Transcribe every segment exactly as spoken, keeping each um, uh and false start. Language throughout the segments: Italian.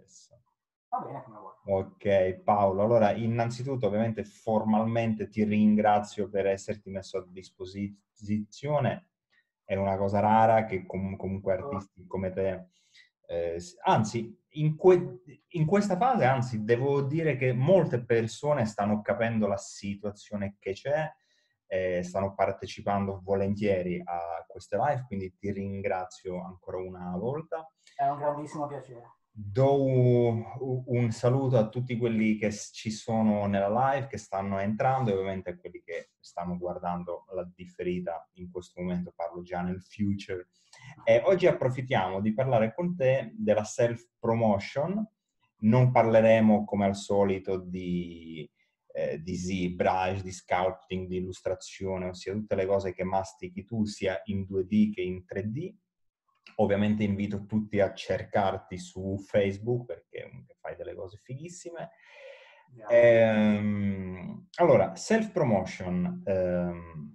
adesso. Va bene, come vuoi. Ok, Paolo. Allora, innanzitutto, ovviamente, formalmente ti ringrazio per esserti messo a disposizione. È una cosa rara che com- comunque artisti come te... eh, s- anzi, in, que- in questa fase, anzi, devo dire che molte persone stanno capendo la situazione che c'è, eh, stanno partecipando volentieri a queste live, quindi ti ringrazio ancora una volta. È un grandissimo piacere. Do un, un saluto a tutti quelli che s- ci sono nella live, che stanno entrando, e ovviamente a quelli che stanno guardando la differita. In questo momento parlo già nel future. E oggi approfittiamo di parlare con te della self-promotion. Non parleremo come al solito di, eh, di ZBrush, di sculpting, di illustrazione, ossia tutte le cose che mastichi tu sia in due D che in tre D. Ovviamente invito tutti a cercarti su Facebook perché fai delle cose fighissime. Ehm, allora, self-promotion ehm,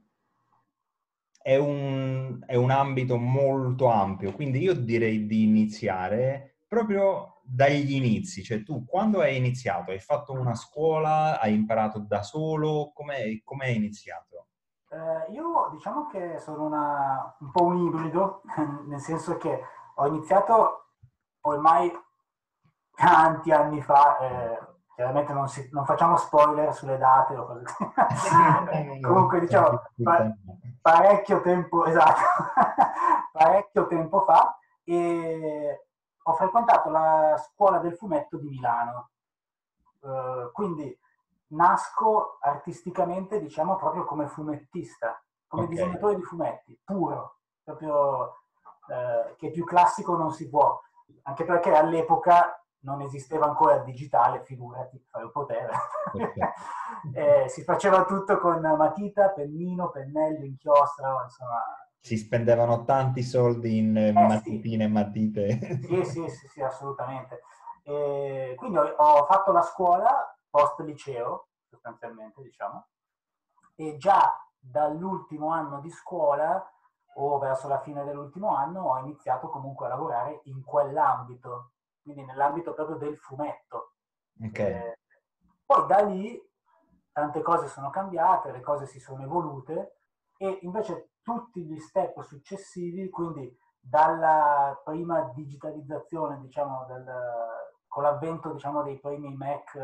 è un, è un ambito molto ampio, quindi io direi di iniziare proprio dagli inizi. Cioè, tu quando hai iniziato? Hai fatto una scuola? Hai imparato da solo? Come come hai iniziato? Eh, io diciamo che sono una, un po' un ibrido, nel senso che ho iniziato ormai tanti anni fa, eh, chiaramente non, si- non facciamo spoiler sulle date o cose così. Comunque diciamo pa- parecchio tempo, esatto, parecchio tempo fa, e ho frequentato la scuola del fumetto di Milano. Eh, quindi nasco artisticamente, diciamo, proprio come fumettista, come Ok, disegnatore di fumetti, puro, proprio eh, che più classico non si può, anche perché all'epoca non esisteva ancora il digitale, figurati, fai un potere. perfetto. eh, si faceva tutto con matita, pennino, pennello, inchiostro, insomma. Si spendevano tanti soldi in eh, Eh sì, matitine e matite. sì, sì, sì, sì, assolutamente. E quindi ho, ho fatto la scuola post liceo, sostanzialmente, diciamo, e già dall'ultimo anno di scuola o verso la fine dell'ultimo anno ho iniziato comunque a lavorare in quell'ambito, quindi nell'ambito proprio del fumetto. Ok, Eh, poi da lì tante cose sono cambiate, le cose si sono evolute, e invece tutti gli step successivi, quindi dalla prima digitalizzazione, diciamo, del, con l'avvento, diciamo, dei primi Mac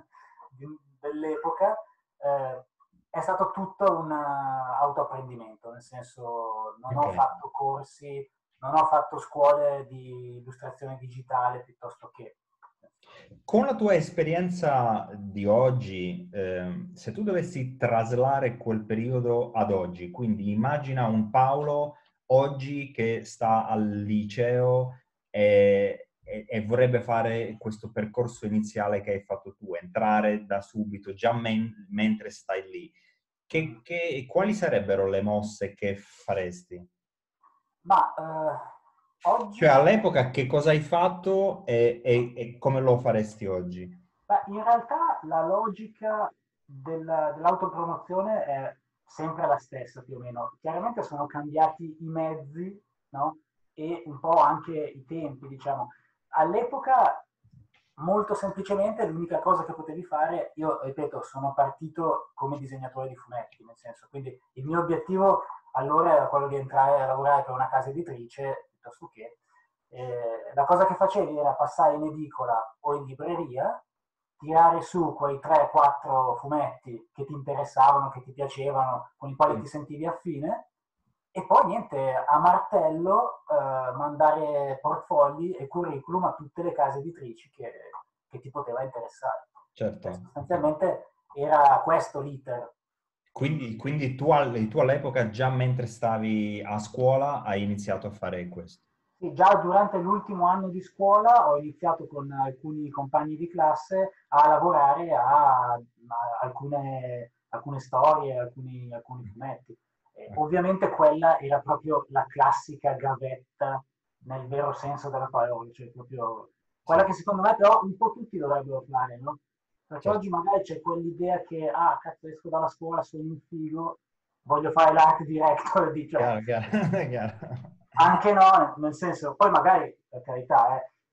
dell'epoca, eh, è stato tutto un autoapprendimento, nel senso non ok. ho fatto corsi, non ho fatto scuole di illustrazione digitale piuttosto che... Con la tua esperienza di oggi, ehm, se tu dovessi traslare quel periodo ad oggi, quindi immagina un Paolo oggi che sta al liceo e, e- e vorrebbe fare questo percorso iniziale che hai fatto tu, entrare da subito, già men- mentre stai lì. Che, che- quali sarebbero le mosse che faresti? Ma eh, Cioè, oggi, all'epoca che cosa hai fatto e, e- e come lo faresti oggi? beh, in realtà la logica del- dell'autopromozione è sempre la stessa più o meno. Chiaramente sono cambiati i mezzi, no? E un po' anche i tempi, diciamo. All'epoca, molto semplicemente, l'unica cosa che potevi fare, io ripeto, sono partito come disegnatore di fumetti, nel senso, quindi il mio obiettivo allora era quello di entrare a lavorare per una casa editrice, piuttosto che eh, la cosa che facevi era passare in edicola o in libreria, tirare su quei tre quattro fumetti che ti interessavano, che ti piacevano, con i quali ti sentivi affine, e poi niente, a martello eh, mandare portfogli e curriculum a tutte le case editrici che, che ti poteva interessare. Cioè, Certo. sostanzialmente era questo l'iter. Quindi, quindi tu, al- tu all'epoca, già mentre stavi a scuola, hai iniziato a fare questo. Sì, già durante l'ultimo anno di scuola ho iniziato con alcuni compagni di classe a lavorare a, a alcune, alcune storie, alcuni, alcuni fumetti. E Ok. ovviamente quella era proprio la classica gavetta nel vero senso della parola, cioè proprio quella Sì, che secondo me però un po' tutti dovrebbero fare, no? Perché certo. oggi magari c'è quell'idea che, ah, cazzo, esco dalla scuola, sono un figo, voglio fare l'art director di, cioè, Chiaro, chiaro, chiaro. anche no, nel senso, poi magari, per carità, eh,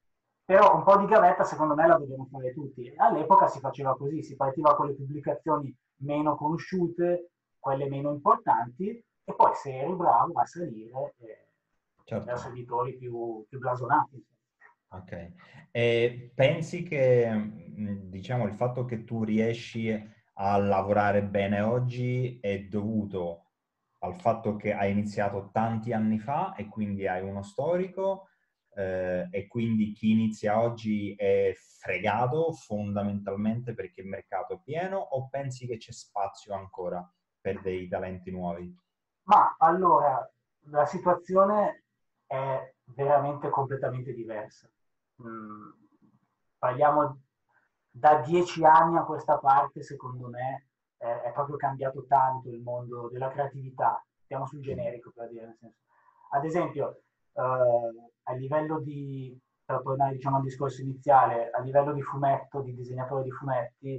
Però un po' di gavetta secondo me la dobbiamo fare tutti. All'epoca si faceva così, si partiva con le pubblicazioni meno conosciute, quelle meno importanti, e poi se eri bravo a salire eh, Certo. verso editori più, più blasonati. Ok. E pensi che, mh, diciamo, il fatto che tu riesci a lavorare bene oggi è dovuto al fatto che hai iniziato tanti anni fa e quindi hai uno storico, eh, e quindi chi inizia oggi è fregato fondamentalmente perché il mercato è pieno, o pensi che c'è spazio ancora per dei talenti nuovi? Ma allora, la situazione è veramente completamente diversa. Mm, parliamo da dieci anni a questa parte, secondo me, eh, è proprio cambiato tanto il mondo della creatività. Stiamo sul Sì. generico, per dire, nel senso. Ad esempio, eh, a livello di, per tornare diciamo, al discorso iniziale, a livello di fumetto, di disegnatore di fumetti,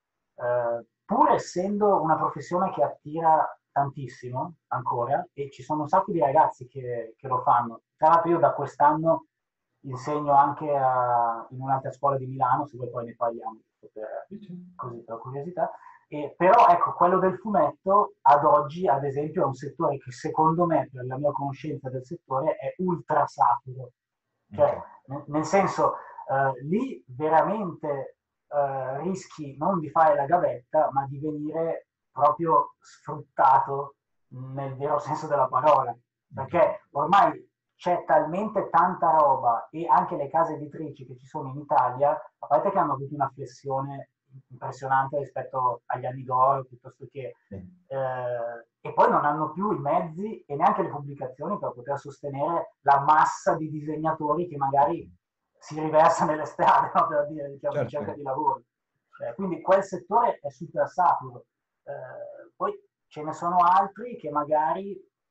eh, pur essendo una professione che attira tantissimo ancora, e ci sono un sacco di ragazzi che, che lo fanno. Tra l'altro io da quest'anno insegno anche a, in un'altra scuola di Milano, se vuoi poi ne parliamo, per, così per curiosità. E, però ecco, quello del fumetto ad oggi, ad esempio, è un settore che secondo me, per la mia conoscenza del settore, è ultra saturo. Cioè, Ok. nel, nel senso, eh, lì veramente eh, rischi non di fare la gavetta, ma di venire proprio sfruttato nel vero senso della parola. Ok. Perché ormai c'è talmente tanta roba, e anche le case editrici che ci sono in Italia, a parte che hanno avuto una flessione impressionante rispetto agli anni d'oro, piuttosto che Sì. eh, e poi non hanno più i mezzi e neanche le pubblicazioni per poter sostenere la massa di disegnatori che magari si riversa nelle strade, no? Per dire, diciamo, in cerca Certo. di lavoro. Eh, quindi quel settore è super saturo. Eh, poi ce ne sono altri che magari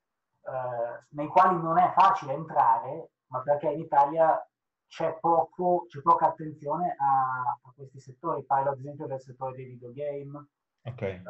eh, nei quali non è facile entrare, ma perché in Italia c'è, poco, c'è poca attenzione a, a questi settori. Parlo ad esempio del settore dei videogame, Ok. eh,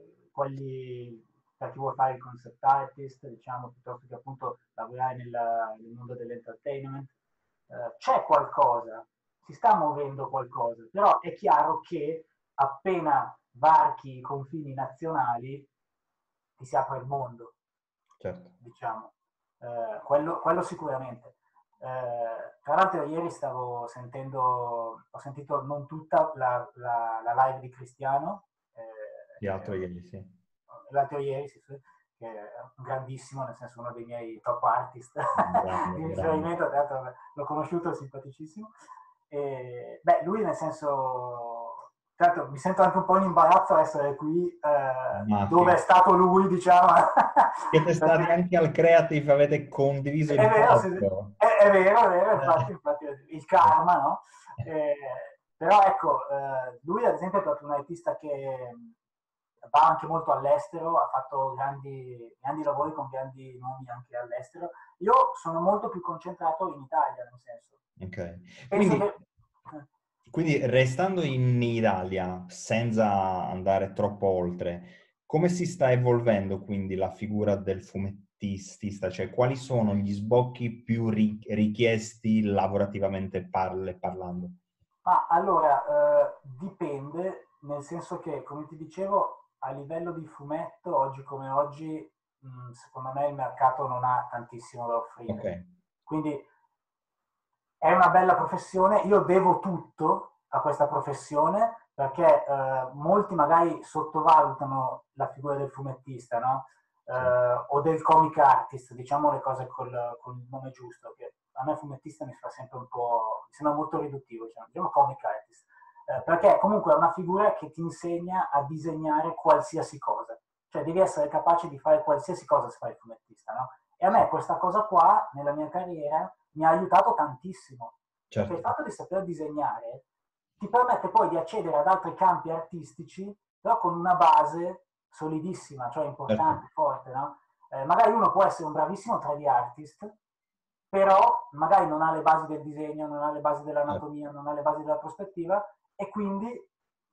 quelli per chi vuole fare il concept artist, diciamo, piuttosto che appunto lavorare nella, nel mondo dell'entertainment. Eh, c'è qualcosa, si sta muovendo qualcosa, però è chiaro che appena varchi i confini nazionali ti si apre il mondo, Certo. diciamo. Eh, quello, quello sicuramente. Eh, tra l'altro ieri stavo sentendo, ho sentito non tutta la, la, la live di Cristiano, eh, Di che altro ieri, sì. l'altro ieri, sì, sì, che è un grandissimo, nel senso uno dei miei top artist Grande, di grande. riferimento, tra l'altro l'ho conosciuto, è simpaticissimo. E, beh, lui nel senso, tra l'altro mi sento anche un po' in imbarazzo a essere qui eh, Ma dove è figurati. stato lui, diciamo, Siete stati perché anche al Creative, avete condiviso è il vero, sì, palco. è, è vero, è vero, infatti, Eh. infatti il karma, no? Eh, però ecco, eh, lui ad esempio è proprio un artista che va anche molto all'estero, ha fatto grandi, grandi lavori con grandi nomi anche all'estero. Io sono molto più concentrato in Italia, nel senso. Ok. Penso che... Quindi, quindi restando in Italia, senza andare troppo oltre, come si sta evolvendo quindi la figura del fumettista? Cioè, quali sono gli sbocchi più ri- richiesti lavorativamente parle- parlando? Ma allora, eh, dipende, nel senso che, come ti dicevo, a livello di fumetto, oggi come oggi, mh, secondo me il mercato non ha tantissimo da Ok, offrire. Quindi è una bella professione, io devo tutto a questa professione perché eh, molti magari sottovalutano la figura del fumettista, no? sì, Eh, o del comic artist, diciamo le cose col, con il nome giusto, che a me fumettista mi fa sempre un po', mi sembra molto riduttivo, diciamo, diciamo comic artist, eh, perché comunque è una figura che ti insegna a disegnare qualsiasi cosa, cioè devi essere capace di fare qualsiasi cosa se fai il fumettista, no? E a sì, me questa cosa qua, nella mia carriera, mi ha aiutato tantissimo, perché il certo, fatto di saper disegnare ti permette poi di accedere ad altri campi artistici, però con una base solidissima, cioè certo, importante, forte, no? Eh, magari uno può essere un bravissimo tre D artist, però magari non ha le basi del disegno, non ha le basi certo. dell'anatomia, non ha le basi della prospettiva, e quindi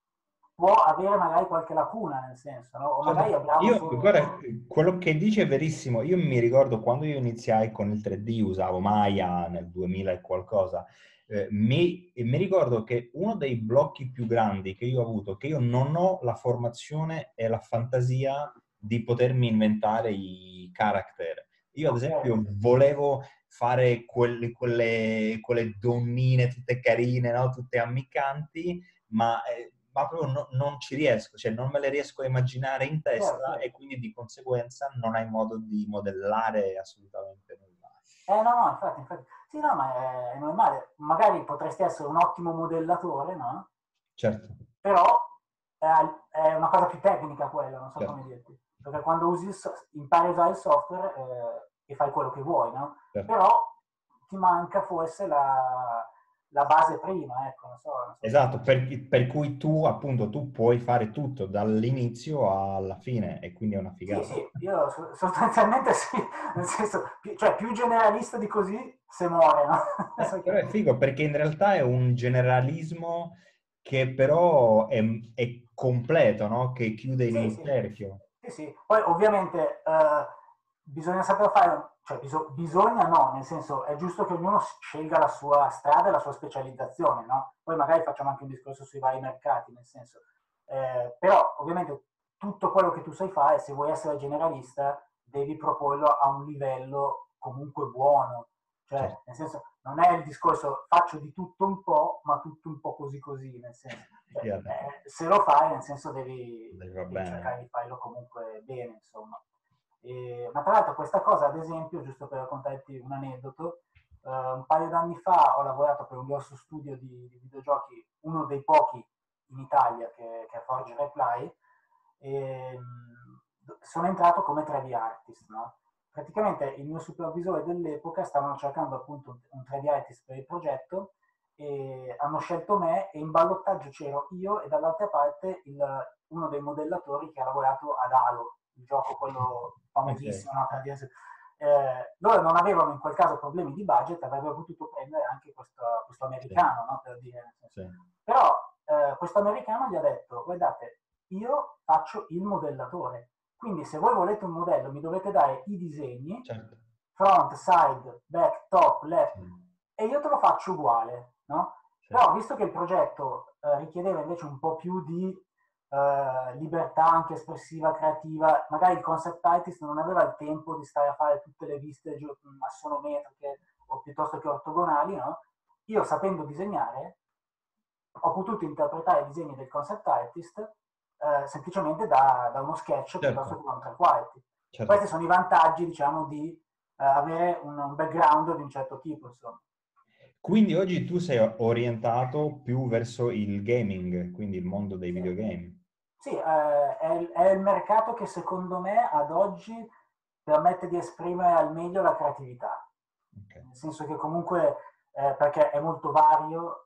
può avere magari qualche lacuna, nel senso, no? O magari è bravo Io, solo... guarda, quello che dici è verissimo. Io mi ricordo quando io iniziai con il tre D, usavo Maya nel duemila e qualcosa. Eh, mi, e mi ricordo che uno dei blocchi più grandi che io ho avuto, che io non ho la formazione e la fantasia di potermi inventare i character. Io, ad Ok, esempio, volevo fare quelle, quelle, quelle donnine tutte carine, no? Tutte ammiccanti, ma, eh, ma proprio no- non ci riesco, cioè non me le riesco a immaginare in certo, testa e certo. quindi di conseguenza non hai modo di modellare assolutamente nulla. Eh no, no, infatti, infatti. Sì, no, ma è, è normale. Magari potresti essere un ottimo modellatore, no? Certo, Però è, è una cosa più tecnica quella, non so come certo, dirti. Perché quando usi il so- impari a usare il software eh, e fai quello che vuoi, no? certo. Però ti manca forse la, la base prima, ecco, non so, non so Esatto, spiegare. per, per cui tu appunto tu puoi fare tutto dall'inizio alla fine e quindi è una Sì, figata. sì, io so- sostanzialmente sì, nel senso, più, cioè più generalista di così se muore, no? Non Eh, so che però è dire. figo perché in realtà è un generalismo che però è, è completo, no? Che chiude Sì, il sì, cerchio. sì, sì. Poi ovviamente eh, bisogna saper fare, cioè biso- bisogna no, nel senso è giusto che ognuno s- scelga la sua strada e la sua specializzazione, no? Poi magari facciamo anche un discorso sui vari mercati, nel senso, eh, però ovviamente tutto quello che tu sai fare, se vuoi essere generalista, devi proporlo a un livello comunque buono, cioè Certo, nel senso non è il discorso faccio di tutto un po', ma tutto un po' così così, nel senso cioè, chiaro. eh, se lo fai, nel senso devi, Dai, va devi bene. cercare di farlo comunque bene, insomma. E, ma tra l'altro questa cosa, ad esempio, giusto per raccontarti un aneddoto, eh, un paio d'anni fa ho lavorato per un grosso studio di, di videogiochi, uno dei pochi in Italia che, che è Forge Reply, e mh, sono entrato come tre D artist, no? Praticamente il mio supervisore dell'epoca stavano cercando appunto un tre D artist per il progetto e hanno scelto me e in ballottaggio c'ero io e dall'altra parte il, uno dei modellatori che ha lavorato ad Halo, il gioco quello Ok, famosissimo, no? Per dire, eh, loro non avevano in quel caso problemi di budget, avrebbero potuto prendere anche questo, questo sì, americano, no? Per dire, nel senso. sì, Però eh, questo americano gli ha detto, guardate, io faccio il modellatore, quindi se voi volete un modello mi dovete dare i disegni, certo, front, side, back, top, left, sì, e io te lo faccio uguale, no? sì, Però visto che il progetto eh, richiedeva invece un po' più di eh, libertà anche espressiva, creativa, magari il concept artist non aveva il tempo di stare a fare tutte le viste assonometriche o piuttosto che ortogonali, no? Io sapendo disegnare ho potuto interpretare i disegni del concept artist eh, semplicemente da, da, uno sketch piuttosto certo, che da un tre quarti. certo. Questi sono i vantaggi, diciamo, di eh, avere un, un background di un certo tipo, insomma. Quindi oggi tu sei orientato più verso il gaming, quindi il mondo dei Sì, videogame. sì eh, è, il- è il mercato che secondo me ad oggi permette di esprimere al meglio la creatività. Ok, Nel senso che comunque, eh, perché è molto vario,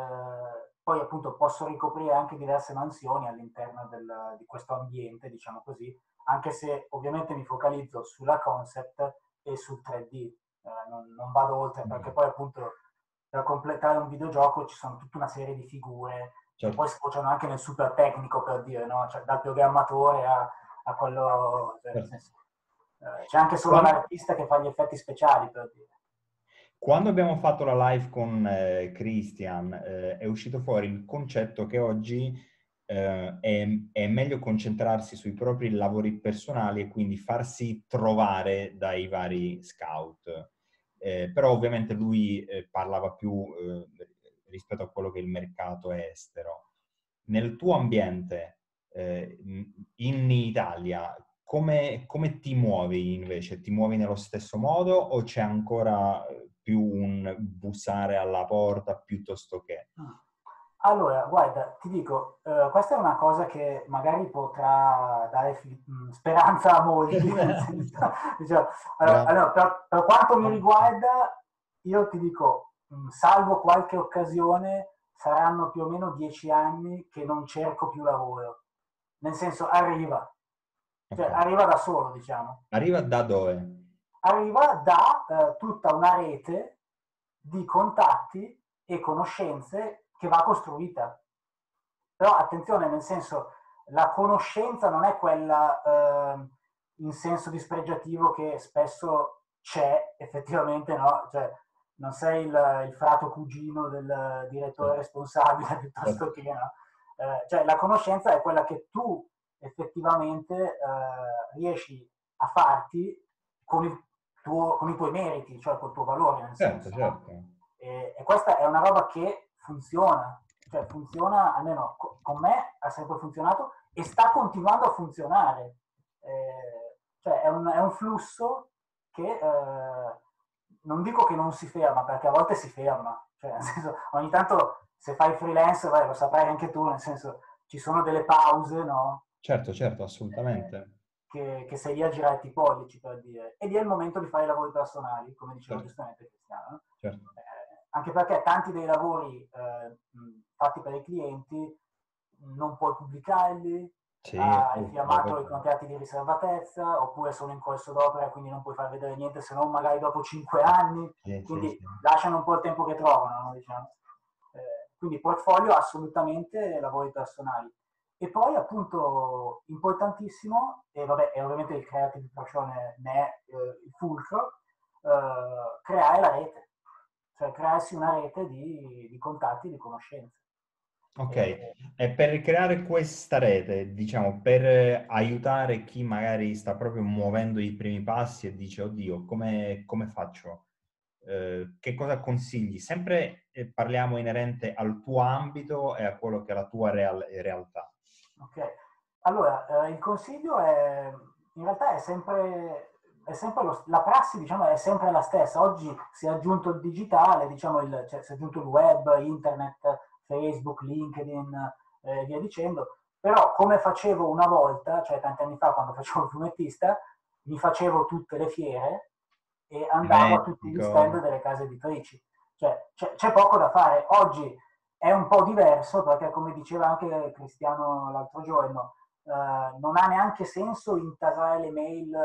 eh, poi appunto posso ricoprire anche diverse mansioni all'interno del, di questo ambiente, diciamo così, anche se ovviamente mi focalizzo sulla concept e sul tre D, eh, non, non vado oltre perché ok, poi appunto per completare un videogioco ci sono tutta una serie di figure che certo. poi sfociano anche nel super tecnico per dire, no? Cioè, dal programmatore a, a quello, cioè, nel Certo. senso, eh, c'è anche solo Quando, l'artista che fa gli effetti speciali per dire. quando abbiamo fatto la live con eh, Christian, eh, è uscito fuori il concetto che oggi eh, è, è meglio concentrarsi sui propri lavori personali e quindi farsi trovare dai vari scout. Eh, però ovviamente lui eh, parlava più eh, rispetto a quello che è il mercato estero. Nel tuo ambiente, eh, in Italia, come, come ti muovi invece? Ti muovi nello stesso modo o c'è ancora più un bussare alla porta piuttosto che? Allora, guarda, ti dico, eh, questa è una cosa che magari potrà dare fi- mh, speranza a molti, nel senso, diciamo, allora, Grazie. allora, per, per quanto mi riguarda, io ti dico, mh, salvo qualche occasione, saranno più o meno dieci anni che non cerco più lavoro. Nel senso, arriva, Ok. cioè arriva da solo, diciamo. Arriva da dove? Arriva da eh, tutta una rete di contatti e conoscenze che va costruita. Però attenzione, nel senso, la conoscenza non è quella eh, in senso dispregiativo che spesso c'è effettivamente, no? Cioè, non sei il, il frato cugino del direttore responsabile piuttosto che, no? Eh, cioè, la conoscenza è quella che tu effettivamente eh, riesci a farti con, il tuo, con i tuoi meriti, cioè col tuo valore, nel Certo, senso, no? certo. E, e questa è una roba che funziona, cioè funziona, almeno co- con me ha sempre funzionato e sta continuando a funzionare. Eh, cioè è un, è un flusso che eh, non dico che non si ferma, perché a volte si ferma. Cioè, nel senso, ogni tanto se fai freelance, vai, lo saprai anche tu, nel senso ci sono delle pause, no? Certo, certo, Eh, assolutamente. che, che sei lì a girare i pollici per dire, ed è il momento di fare i lavori personali, come diceva Certo, giustamente Cristiano. No? certo. Eh, anche perché tanti dei lavori eh, fatti per i clienti non puoi pubblicarli, Sì, hai uh, firmato i vabbè. contratti di riservatezza, oppure sono in corso d'opera, quindi non puoi far vedere niente se non magari dopo cinque anni, Sì, sì, quindi sì. lasciano un po' il tempo che trovano, no? Diciamo. Eh, quindi portfolio assolutamente lavori personali. E poi appunto importantissimo, e vabbè, e ovviamente il Creative Pro ne, ne è eh, il fulcro, eh, creare la rete, cioè crearsi una rete di, di contatti, di conoscenze. Ok, E, e per creare questa rete, diciamo, per eh, aiutare chi magari sta proprio muovendo i primi passi e dice, oddio, come, come faccio? Eh, che cosa consigli? Sempre eh, parliamo inerente al tuo ambito e a quello che è la tua real- realtà. ok, allora eh, il consiglio è, in realtà è sempre, è sempre lo, la prassi diciamo è sempre la stessa. Oggi si è aggiunto il digitale, diciamo il, cioè, si è aggiunto il web, internet, Facebook, LinkedIn e eh, via dicendo, però come facevo una volta, cioè tanti anni fa quando facevo il fumettista, mi facevo tutte le fiere e andavo a tutti gli stand Dimentico. delle case editrici. Cioè, c'è, c'è poco da fare. Oggi è un po' diverso perché, come diceva anche Cristiano l'altro giorno, eh, non ha neanche senso intasare le mail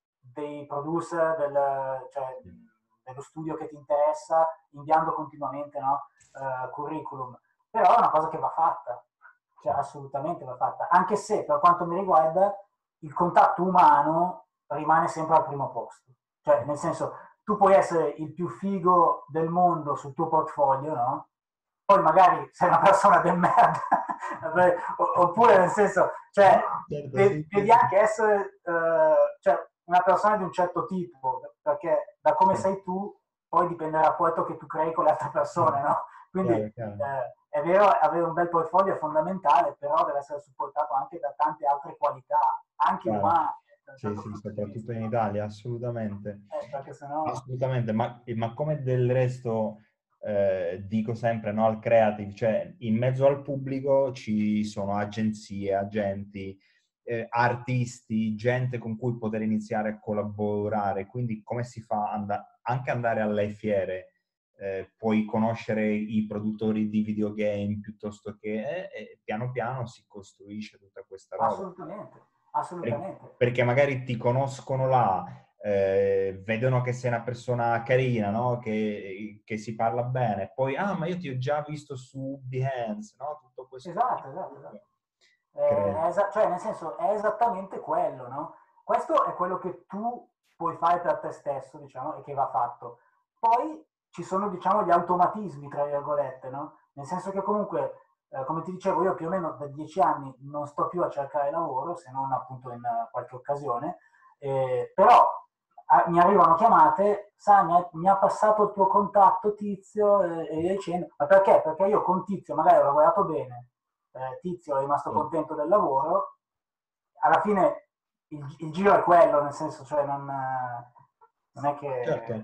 dei producer del, cioè, dello studio che ti interessa, inviando continuamente, no? eh, curriculum. Però è una cosa che va fatta, cioè assolutamente va fatta, anche se per quanto mi riguarda il contatto umano rimane sempre al primo posto. Cioè, nel senso, tu puoi essere il più figo del mondo sul tuo portfolio, no? Poi magari sei una persona del merda, oppure nel senso, cioè, Certo, sì, sì, devi sì. anche essere eh, cioè, una persona di un certo tipo, perché da come Certo. sei tu, poi dipende dal rapporto che tu crei con le altre persone, no? Quindi Chiaro, chiaro. eh, è vero, avere un bel portfolio è fondamentale, però deve essere supportato anche da tante altre qualità, anche Chiaro. umane, da un Sì, certo sì, punto di soprattutto vista, in no? Italia, assolutamente. Eh, perché sennò... Assolutamente, ma, ma come del resto eh, dico sempre, no, al creative, cioè in mezzo al pubblico ci sono agenzie, agenti, eh, artisti, gente con cui poter iniziare a collaborare, quindi come si fa and- anche andare alle fiere, eh, puoi conoscere i produttori di videogame piuttosto che, eh, e piano piano si costruisce tutta questa roba. Assolutamente, Per- assolutamente. Perché magari ti conoscono là, eh, vedono che sei una persona carina, no? Che, che si parla bene, poi, ah, ma io ti ho già visto su Behance, no? Tutto questo Esatto, esatto, esatto. tipo Eh, crea. è esa- cioè, nel senso, è esattamente quello, no? Questo è quello che tu puoi fare per te stesso, diciamo, e che va fatto. Poi ci sono, diciamo, gli automatismi, tra virgolette, no? Nel senso che comunque, eh, come ti dicevo, io più o meno da dieci anni non sto più a cercare lavoro, se non appunto in eh, qualche occasione, eh, però ah, mi arrivano chiamate, sai, mi ha, mi ha passato il tuo contatto Tizio e, e via dicendo, ma perché? Perché io con Tizio magari ho lavorato bene, eh, Tizio è rimasto contento del lavoro, alla fine il, il giro è quello, nel senso, cioè non, non è che... Certo.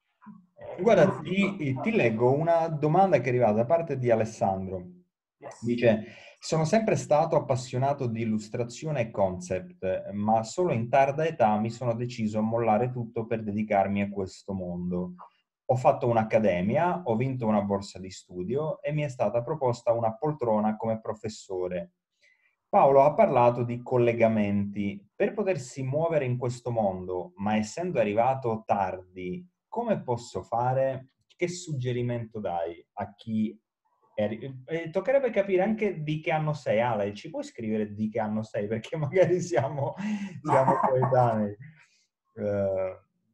È Guarda, l'infinito. ti, ti leggo una domanda che è arrivata da parte di Alessandro. Yes. Dice, sono sempre stato appassionato di illustrazione e concept, ma solo in tarda età mi sono deciso a mollare tutto per dedicarmi a questo mondo. Ho fatto un'accademia, ho vinto una borsa di studio e mi è stata proposta una poltrona come professore. Paolo ha parlato di collegamenti. Per potersi muovere in questo mondo, ma essendo arrivato tardi, come posso fare? Che suggerimento dai a chi E, e toccherebbe capire anche di che anno sei, Ale. Ci puoi scrivere di che anno sei? Perché magari siamo, siamo coetanei. Uh,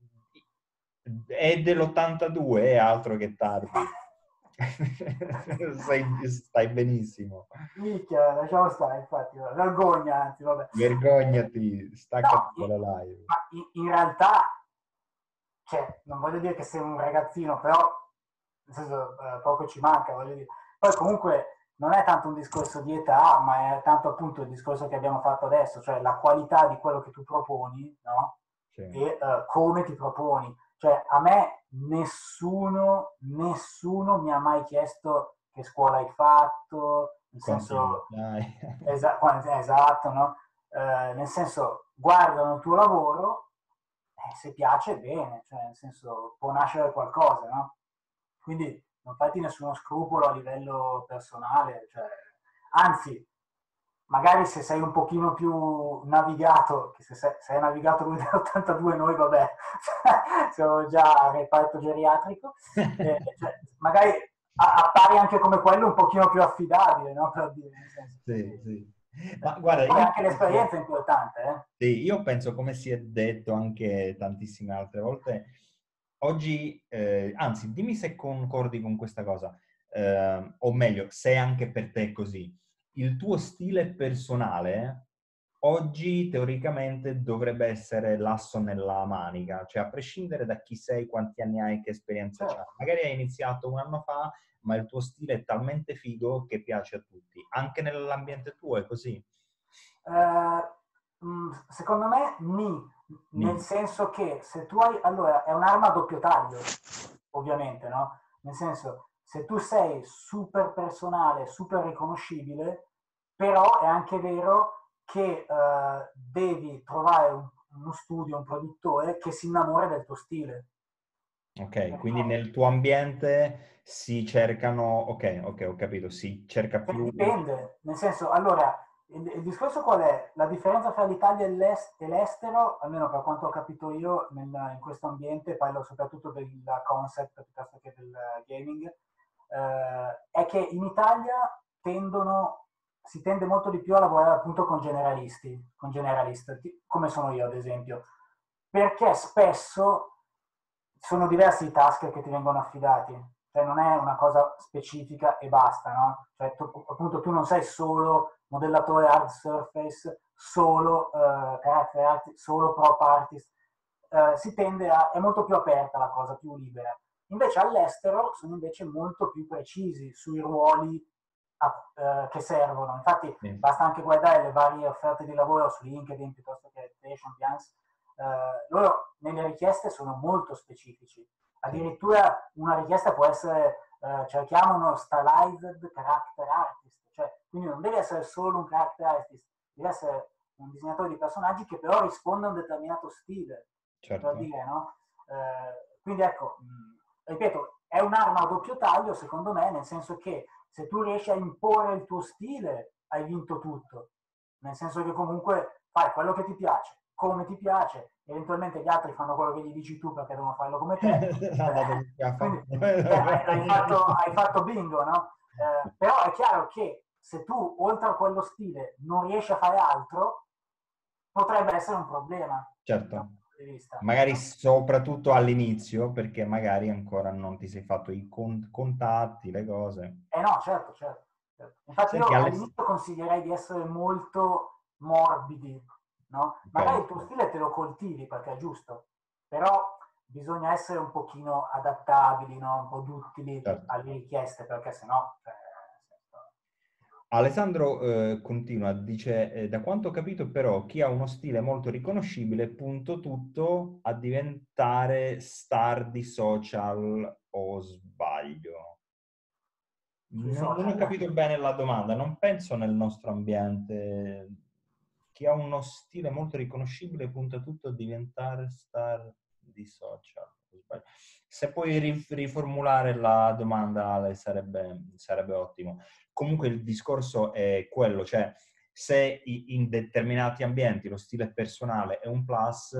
è dell'ottantadue, è altro che tardi. Sei, stai benissimo. Minchia, lasciamo stare, infatti, vergogna, anzi, vabbè. Vergognati, staccati No, in, dalla live. ma in, in realtà, cioè, non voglio dire che sei un ragazzino, però, nel senso, eh, poco ci manca, voglio dire. Poi comunque non è tanto un discorso di età, ma è tanto appunto il discorso che abbiamo fatto adesso, cioè la qualità di quello che tu proponi, no? Sì. E uh, come ti proponi. Cioè, a me nessuno, nessuno mi ha mai chiesto che scuola hai fatto, nel Quanti senso, anni hai? esa- esatto, no? Eh, nel senso, guardano il tuo lavoro, eh, se piace, bene, cioè, nel senso, può nascere qualcosa, no? Quindi non fatti nessuno scrupolo a livello personale, cioè, anzi, magari se sei un pochino più navigato, che se sei, se hai navigato lui dell'ottantadue, noi vabbè, siamo già a reparto geriatrico, eh, cioè, magari appari anche come quello un pochino più affidabile, no? Per dire, nel senso, Sì, sì. Ma eh, guarda, poi io anche penso, l'esperienza è importante, eh? sì, io penso, come si è detto anche tantissime altre volte, oggi, eh, anzi, dimmi se concordi con questa cosa, eh, o meglio, se anche per te è così. Il tuo stile personale oggi teoricamente dovrebbe essere l'asso nella manica, cioè a prescindere da chi sei, quanti anni hai, che esperienza c'hai. Certo. Magari hai iniziato un anno fa, ma il tuo stile è talmente figo che piace a tutti. Anche nell'ambiente tuo è così? Eh, mh, secondo me ni, nel Ni. senso che se tu hai, allora è un'arma a doppio taglio, ovviamente, no? Nel senso, se tu sei super personale, super riconoscibile, però è anche vero che eh, devi trovare un, uno studio, un produttore che si innamora del tuo stile. Ok, quindi Perché nel tuo ambiente si cercano, ok, ok, ho capito, si cerca Cioè, più... dipende, nel senso, allora, il, il discorso qual è? La differenza tra l'Italia e, l'est, e l'estero, almeno per quanto ho capito io nel, in questo ambiente, parlo soprattutto del concept piuttosto che del gaming, eh, è che in Italia tendono, si tende molto di più a lavorare appunto con generalisti, con generalist, come sono io ad esempio, perché spesso sono diversi i task che ti vengono affidati, cioè non è una cosa specifica e basta, no? Cioè tu, appunto tu non sei solo modellatore hard surface, solo uh, character artist, solo prop artist, uh, si tende a, è molto più aperta la cosa, più libera. Invece all'estero sono invece molto più precisi sui ruoli a, uh, che servono. Infatti Sì. basta anche guardare le varie offerte di lavoro su LinkedIn piuttosto che Station Plans. Uh, loro nelle richieste sono molto specifici. Sì. Addirittura una richiesta può essere uh, cerchiamo uno stylized character artist, cioè quindi non deve essere solo un character artist, deve essere un disegnatore di personaggi che però risponde a un determinato stile, per Certo. dire, no? Uh, quindi ecco, mh, ripeto, è un'arma a doppio taglio secondo me, nel senso che se tu riesci a imporre il tuo stile hai vinto tutto, nel senso che comunque fai quello che ti piace, come ti piace, eventualmente gli altri fanno quello che gli dici tu perché devono farlo come te, Andate eh, tutti a quindi fare... eh, hai, hai, fatto, hai fatto bingo, no? Eh, però è chiaro che se tu oltre a quello stile non riesci a fare altro, potrebbe essere un problema da un Certo. punto di vista. Magari No? soprattutto all'inizio, perché magari ancora non ti sei fatto i con- contatti, le cose. Eh no, certo, certo, certo. Infatti Senti, io alle... all'inizio consiglierei di essere molto morbidi, no? Magari Ok. il tuo stile te lo coltivi perché è giusto, però bisogna essere un pochino adattabili, no? Un po' duttili Certo. alle richieste perché sennò... Cioè, Alessandro eh, continua, dice, eh, da quanto ho capito però chi ha uno stile molto riconoscibile punto tutto a diventare star di social o sbaglio? sui Non, non ho social. capito bene la domanda, non penso nel nostro ambiente. Chi ha uno stile molto riconoscibile punta tutto a diventare star di social. o sbaglio. Se puoi ri- riformulare la domanda, Ale, sarebbe, sarebbe ottimo. Comunque il discorso è quello, cioè se i- in determinati ambienti lo stile personale è un plus,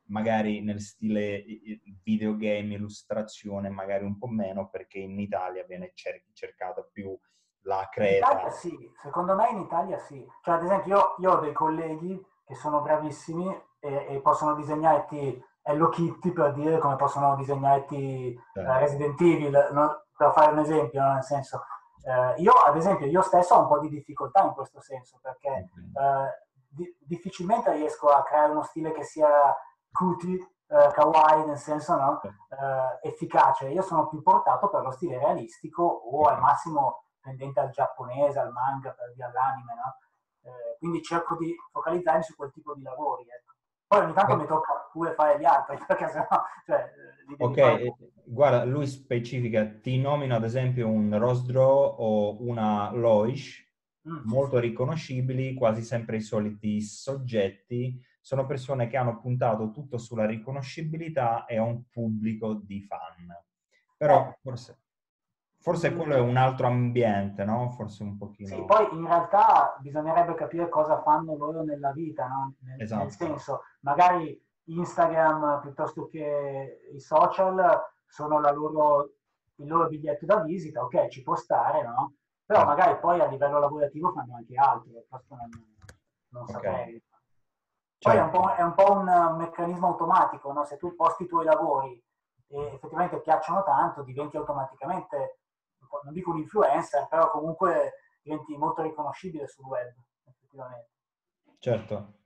magari nel stile videogame, illustrazione, magari un po' meno, perché in Italia viene cer- cercata più la In Italia creta. sì, secondo me in Italia sì. Cioè, ad esempio, io, io ho dei colleghi che sono bravissimi e, e possono disegnarti Hello Kitty, per dire, come possono disegnarti Cioè, eh, Resident Evil, no? Per fare un esempio, no? Nel senso, eh, io ad esempio, io stesso ho un po' di difficoltà in questo senso, perché ok. eh, di- difficilmente riesco a creare uno stile che sia cutie, eh, kawaii, nel senso, no? Eh, efficace. Io sono più portato per lo stile realistico o al Ok. massimo tendente al giapponese, al manga, per via all'anime, no? Eh, quindi cerco di focalizzarmi su quel tipo di lavori, ecco. Poi ogni tanto mi tocca pure fare gli altri, perché sennò, cioè, eh, li devi Ok, fare eh, tu. guarda, lui specifica, ti nomina ad esempio un Rosdraw o una Loish, Mm, sì, molto sì. riconoscibili, quasi sempre i soliti soggetti, sono persone che hanno puntato tutto sulla riconoscibilità e a un pubblico di fan. Beh, Però forse, forse quello è mm, un altro ambiente, no? Forse un sì, pochino... poi in realtà bisognerebbe capire cosa fanno loro nella vita, no? Nel, nel Esatto, senso, magari Instagram piuttosto che i social sono la loro, il loro biglietto da visita, ok, ci può stare, no? Però certo. magari poi a livello lavorativo fanno anche altro, questo non, non Ok, saprei. Poi è un certo. po', è un, po un, un meccanismo automatico, no? Se tu posti i tuoi lavori e effettivamente piacciono tanto, diventi automaticamente, non dico un influencer, però comunque diventi molto riconoscibile sul web, effettivamente. Certo,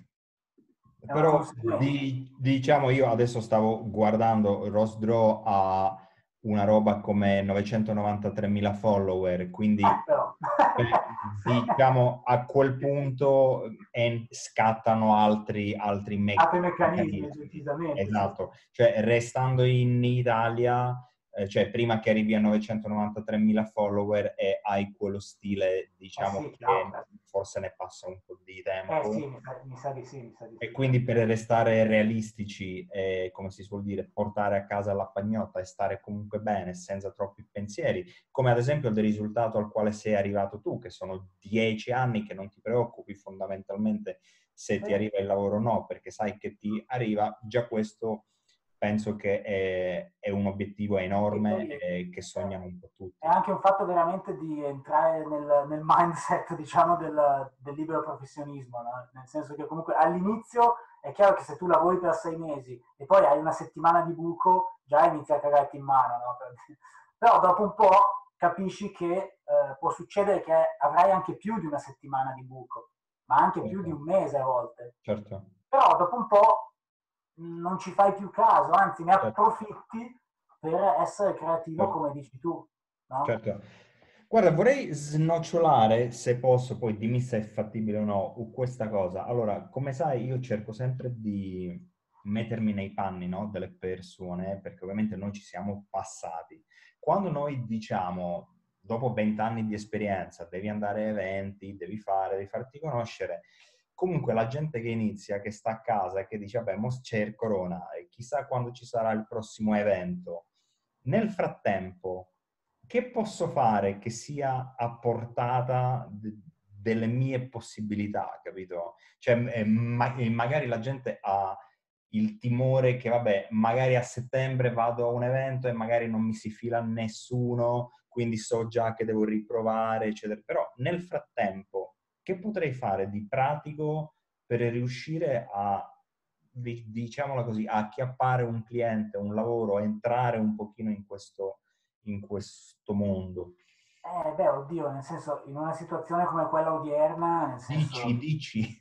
È una però conseguenza. di- diciamo io adesso stavo guardando Rosdraw a una roba come novecentonovantatremila follower, Eh, quindi però. eh, diciamo a quel punto eh, scattano altri, altri me- Altri meccanismi, meccanismi. decisamente, sì, sì. Esatto, cioè restando in Italia, eh, cioè prima che arrivi a novecentonovantatremila follower e hai quello stile, Eh diciamo sì, chiaro. che forse ne passa un po' di Eh tempo. sì, mi sa, mi sa di sì, mi sa di E sì. quindi per restare realistici e, come si suol dire, portare a casa la pagnotta e stare comunque bene, senza troppi pensieri, come ad esempio del risultato al quale sei arrivato tu, che sono dieci anni che non ti preoccupi fondamentalmente se Sì. ti arriva il lavoro o no, perché sai che ti arriva, già questo penso che è, è un obiettivo E enorme poi e che eh, sognano un po' è tutti. anche un fatto veramente di entrare nel, nel mindset, diciamo, del, del libero professionismo, no? Nel senso che comunque all'inizio è chiaro che se tu lavori per sei mesi e poi hai una settimana di buco, già inizi a cagarti in mano, no? Però dopo un po' capisci che eh, può succedere che avrai anche più di una settimana di buco, ma anche più di Certo, un mese a volte. certo, Però dopo un po' mh, non ci fai più caso, anzi ne certo. approfitti per essere creativo Certo. come dici tu, no? Certo. Guarda, vorrei snocciolare, se posso, poi dimmi se è fattibile o no, u- questa cosa. Allora, come sai, io cerco sempre di mettermi nei panni, no, delle persone, perché ovviamente noi ci siamo passati. Quando noi diciamo, dopo vent'anni di esperienza, devi andare a eventi, devi fare, devi farti conoscere, comunque la gente che inizia, che sta a casa e che dice, vabbè, mo c'è il corona e chissà quando ci sarà il prossimo evento. Nel frattempo, che posso fare che sia a portata de- delle mie possibilità, capito? Cioè, eh, ma- eh, magari la gente ha il timore che, vabbè, magari a settembre vado a un evento e magari non mi si fila nessuno, quindi so già che devo riprovare, eccetera. Però nel frattempo, che potrei fare di pratico per riuscire a, di- diciamola così, a acchiappare un cliente, un lavoro, a entrare un pochino in questo, in questo mondo? Eh, beh, oddio, nel senso, in una situazione come quella odierna, nel Dici, senso... dici.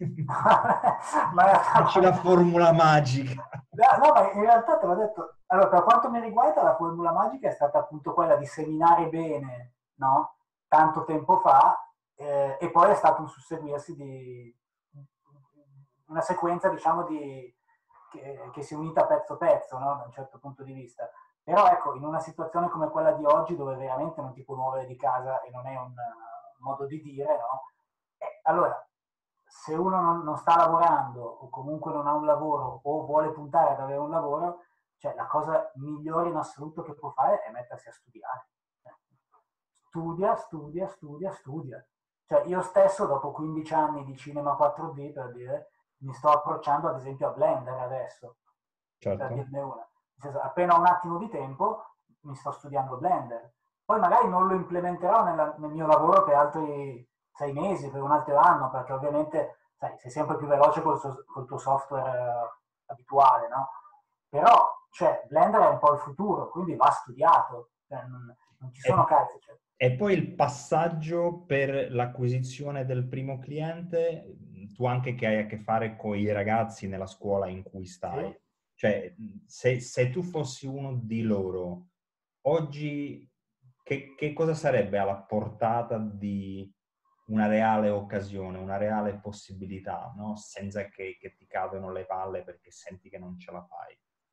ma in Dici la realtà... formula magica. No, no, ma in realtà te l'ho detto, allora, per quanto mi riguarda, la formula magica è stata appunto quella di seminare bene, no? Tanto tempo fa, eh, e poi è stato un susseguirsi di una sequenza, diciamo, di, che, che si è unita pezzo pezzo, no? Da un certo punto di vista. Però ecco, in una situazione come quella di oggi, dove veramente non ti puoi muovere di casa e non è un uh, modo di dire, no? Eh, allora, se uno non, non sta lavorando o comunque non ha un lavoro o vuole puntare ad avere un lavoro, cioè la cosa migliore in assoluto che può fare è mettersi a studiare. Studia, studia, studia, studia. Cioè io stesso dopo quindici anni di cinema quattro D, per dire, mi sto approcciando ad esempio a Blender adesso. certo. per dirne una. Nel senso, appena ho un attimo di tempo mi sto studiando Blender. Poi magari non lo implementerò nella, nel mio lavoro per altri sei mesi, per un altro anno, perché ovviamente sai, sei sempre più veloce col, so, col tuo software eh, abituale, no? Però, cioè, Blender è un po' il futuro, quindi va studiato, cioè, non, non ci sono E, cazzi. Cioè. e poi il passaggio per l'acquisizione del primo cliente, tu anche che hai a che fare con i ragazzi nella scuola in cui stai, Sì? cioè se, se tu fossi uno di loro, oggi che, che cosa sarebbe alla portata di una reale occasione, una reale possibilità, no? Senza che, che ti cadono le palle perché senti che non ce la fai?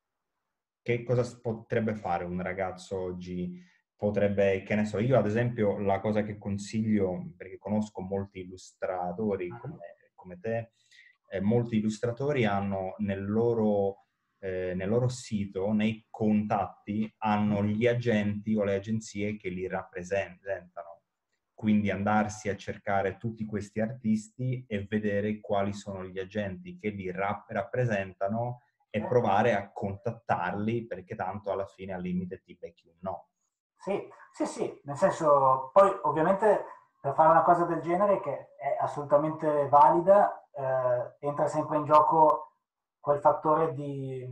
Che cosa potrebbe fare un ragazzo oggi? Potrebbe, che ne so, io ad esempio la cosa che consiglio, perché conosco molti illustratori come, come te, eh, molti illustratori hanno nel loro, eh, nel loro sito, nei contatti, hanno gli agenti o le agenzie che li rappresentano. Quindi andarsi a cercare tutti questi artisti e vedere quali sono gli agenti che li rap- rappresentano e provare a contattarli, perché tanto alla fine al limite ti becchi un no. Sì, sì, sì, nel senso, poi ovviamente per fare una cosa del genere che è assolutamente valida, eh, entra sempre in gioco quel fattore di,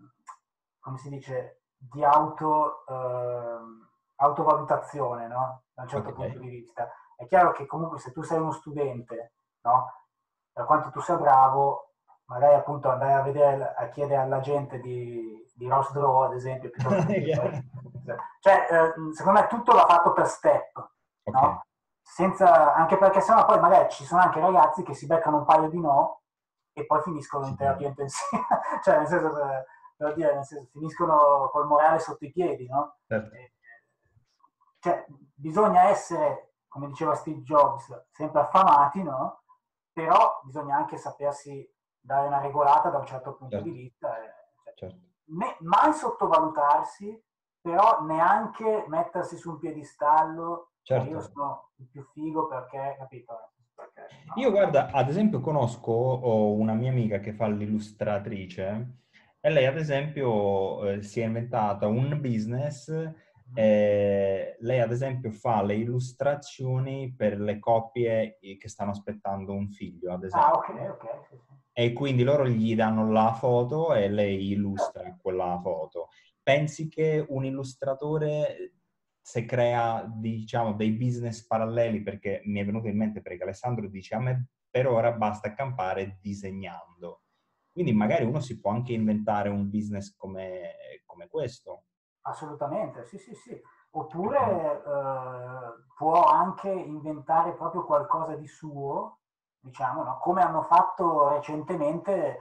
come si dice, di auto, eh, autovalutazione, no? Da un certo Ok. punto di vista. È chiaro che comunque se tu sei uno studente, no? Per quanto tu sia bravo, magari appunto andare a vedere, a chiedere alla gente di, di Ross Draw, ad esempio, piuttosto che poi... Cioè, eh, secondo me tutto va fatto per step, Ok. no? Senza, anche perché sennò poi magari ci sono anche ragazzi che si beccano un paio di no e poi finiscono in terapia intensiva, cioè nel senso, per dire, nel senso, finiscono col morale sotto i piedi, no? Certo. E, cioè, bisogna essere, come diceva Steve Jobs, sempre affamati, no? Però bisogna anche sapersi dare una regolata da un certo punto di Certo. vista. E, cioè, Certo. ne, mai sottovalutarsi, però neanche mettersi su un piedistallo, cioè io Certo. sono il più figo perché, capito? Perché, Io no. guarda, ad esempio conosco ho una mia amica che fa l'illustratrice e lei ad esempio eh, si è inventata un business, eh, lei ad esempio fa le illustrazioni per le coppie che stanno aspettando un figlio, ad Ah, ok, esempio. ok, sì, sì. E quindi loro gli danno la foto e lei illustra quella foto. Pensi che un illustratore, se crea, diciamo, dei business paralleli, perché mi è venuto in mente perché Alessandro dice a me per ora basta campare disegnando. Quindi magari uno si può anche inventare un business come, come questo. Assolutamente, sì, sì, sì. Perché- Oppure eh, può anche inventare proprio qualcosa di suo, diciamo, no? Come hanno fatto recentemente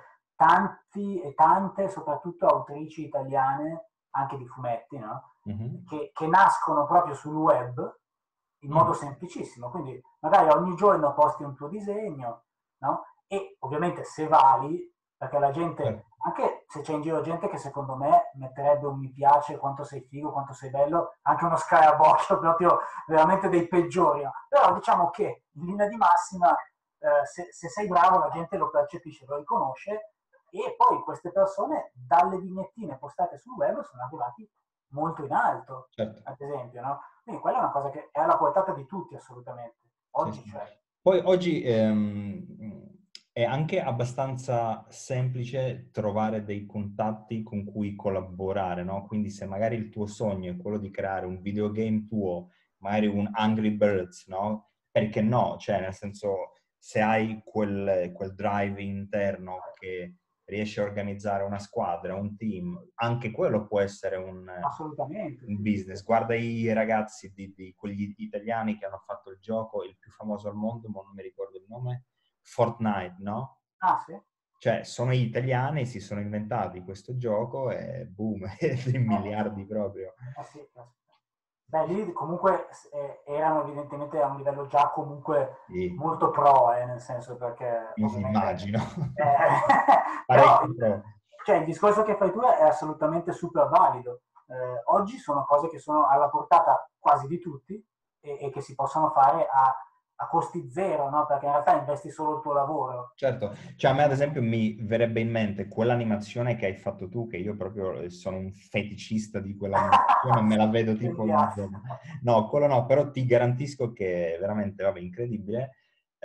tanti e tante, soprattutto autrici italiane, anche di fumetti, no? Mhm. Che, che nascono proprio sul web in modo Mm, semplicissimo. Quindi magari ogni giorno posti un tuo disegno, no? E ovviamente se vali, perché la gente, certo, anche se c'è in giro gente che secondo me metterebbe un mi piace, quanto sei figo, quanto sei bello, anche uno scarabocchio proprio veramente dei peggiori, no? Però diciamo che in linea di massima, eh, se, se sei bravo la gente lo percepisce, lo riconosce e poi queste persone dalle vignettine postate sul web sono arrivati molto in alto, certo. ad esempio, no? Quindi quella è una cosa che è alla portata di tutti assolutamente. Sì, Oggi sì. cioè. Poi oggi ehm, è anche abbastanza semplice trovare dei contatti con cui collaborare, no? Quindi se magari il tuo sogno è quello di creare un videogame tuo, magari un Angry Birds, no? Perché no? Cioè, nel senso, se hai quel, quel drive interno che riesci a organizzare una squadra, un team, anche quello può essere un Assolutamente, un sì, sì, sì. business. Guarda i ragazzi di, di quegli italiani che hanno fatto il gioco, il più famoso al mondo, ma non mi ricordo il nome, Fortnite, no? Ah, sì? Cioè, sono italiani, si sono inventati questo gioco e boom, dei miliardi proprio. Eh, eh sì, eh sì. Beh, lì comunque eh, erano evidentemente a un livello già comunque Sì, molto pro, eh, nel senso perché io ovviamente... immagino. eh, però Parecchio pro. cioè, il discorso che fai tu è assolutamente super valido. Eh, oggi sono cose che sono alla portata quasi di tutti e, e che si possono fare a a costi zero, no? Perché in realtà investi solo il tuo lavoro. Certo, cioè a me ad esempio mi verrebbe in mente quell'animazione che hai fatto tu, che io proprio sono un feticista di quell'animazione, me la vedo Mi tipo ogni piace. giorno. No, quello no, però ti garantisco che è veramente, vabbè, incredibile.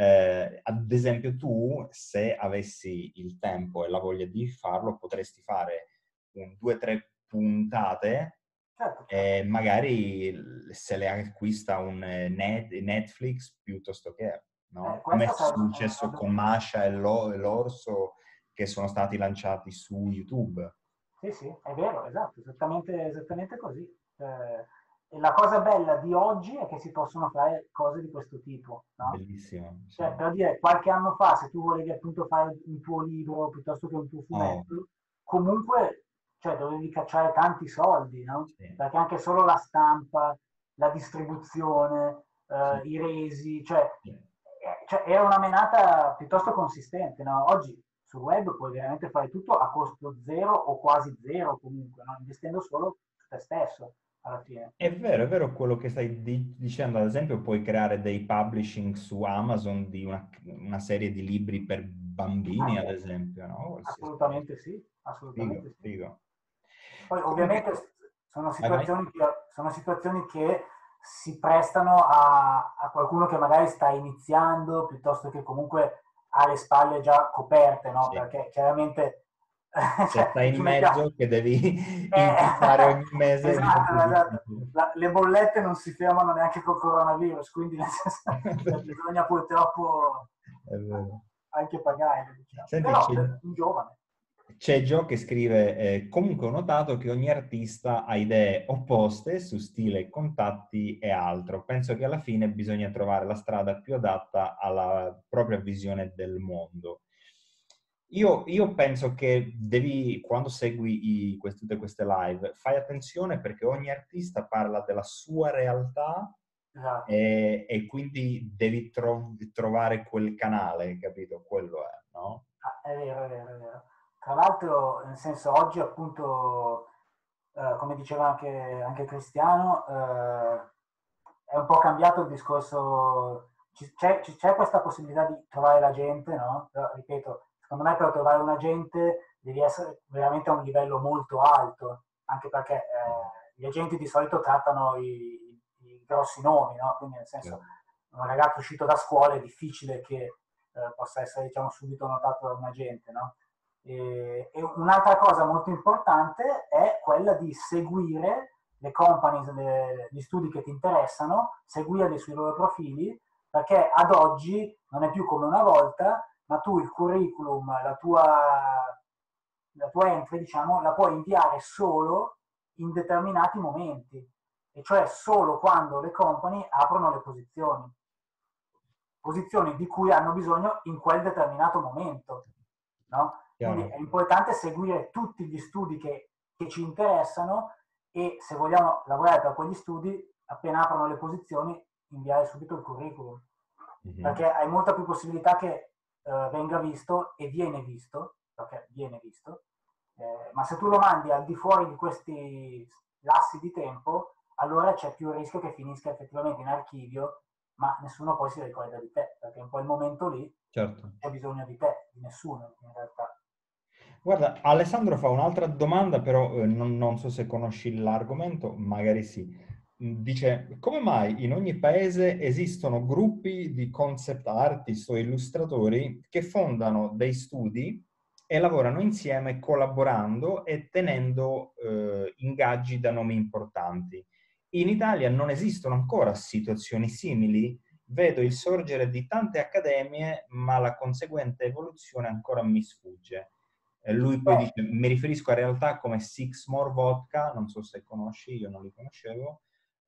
Eh, ad esempio tu, se avessi il tempo e la voglia di farlo, potresti fare un, due o tre puntate Certo, certo. e magari se le acquista un eh, Net- Netflix piuttosto che, Eh, no? Come è questo sarebbe, successo sarebbe- con Masha e Lo- e l'Orso che sono stati lanciati su YouTube. Sì, sì, è vero, esatto, esattamente, esattamente così. Eh, e la cosa bella di oggi è che si possono fare cose di questo tipo, no? Bellissimo, sì. Cioè, per dire, qualche anno fa, se tu volevi appunto fare un tuo libro piuttosto che un tuo Oh, fumetto, comunque, cioè, dovevi cacciare tanti soldi, no? sì, Perché anche solo la stampa, la distribuzione, sì, eh, i resi, cioè, sì. eh, cioè, era una menata piuttosto consistente, no? Oggi sul web puoi veramente fare tutto a costo zero o quasi zero comunque, no? Investendo solo su te stesso alla fine. È vero, è vero quello che stai di- dicendo, ad esempio puoi creare dei publishing su Amazon di una, una serie di libri per Ah, bambini, ad certo. esempio, no? Qualsiasi cosa. Assolutamente sì, Figo, assolutamente sì. figo. Poi Comunque, ovviamente sono vai, vai. situazioni che, sono situazioni che si prestano a, a qualcuno che magari sta iniziando piuttosto che comunque ha le spalle già coperte, no? Sì. Perché chiaramente Se cioè, stai in ci mettiamo... mezzo che devi incassare Eh, ogni mese è un po' esatto, più esatto. difficile. La- le bollette non si fermano neanche col coronavirus, quindi nel senso, cioè, bisogna purtroppo È vero. anche pagare, diciamo. Senti, Però c'è per un giovane. c'è Gio che scrive, eh, comunque ho notato che ogni artista ha idee opposte su stile, contatti e altro. Penso che alla fine bisogna trovare la strada più adatta alla propria visione del mondo. Io, io penso che devi, quando segui i- queste- tutte queste live, fai attenzione perché ogni artista parla della sua realtà Esatto. e, e quindi devi tro- trovare quel canale, capito? Quello è, no? Ah, è vero, è vero, è vero. Tra l'altro, nel senso, oggi appunto, eh, come diceva anche, anche Cristiano, eh, è un po' cambiato il discorso, ci- c'è, ci- c'è questa possibilità di trovare la gente, no? Però, ripeto, secondo me per trovare un agente devi essere veramente a un livello molto alto, anche perché eh, gli agenti di solito trattano i, i grossi nomi, no? Quindi nel senso, un ragazzo uscito da scuola è difficile che eh, possa essere diciamo, subito notato da un agente. No? E, e un'altra cosa molto importante è quella di seguire le companies, le, gli studi che ti interessano, seguirli sui loro profili, perché ad oggi non è più come una volta, ma tu il curriculum, la tua, la tua entry, diciamo, la puoi inviare solo in determinati momenti, e cioè solo quando le company aprono le posizioni posizioni di cui hanno bisogno in quel determinato momento. No? Quindi Chiaro? è importante seguire tutti gli studi che, che ci interessano e se vogliamo lavorare per quegli studi, appena aprono le posizioni, inviare subito il curriculum. Mhm. Perché hai molta più possibilità che eh, venga visto e viene visto, perché viene visto, eh, ma se tu lo mandi al di fuori di questi lassi di tempo, allora c'è più il rischio che finisca effettivamente in archivio, ma nessuno poi si ricorda di te, perché in quel momento lì Certo. c'è bisogno di te, di nessuno in realtà. Guarda, Alessandro fa un'altra domanda, però eh, non, non so se conosci l'argomento, magari sì. Mm, Dice, come mai in ogni paese esistono gruppi di concept artist o illustratori che fondano dei studi e lavorano insieme collaborando e tenendo eh, ingaggi da nomi importanti? In Italia non esistono ancora situazioni simili? Vedo il sorgere di tante accademie, ma la conseguente evoluzione ancora mi sfugge. E lui poi Beh, dice, mi riferisco a realtà come Six More Vodka, non so se conosci, io non li conoscevo,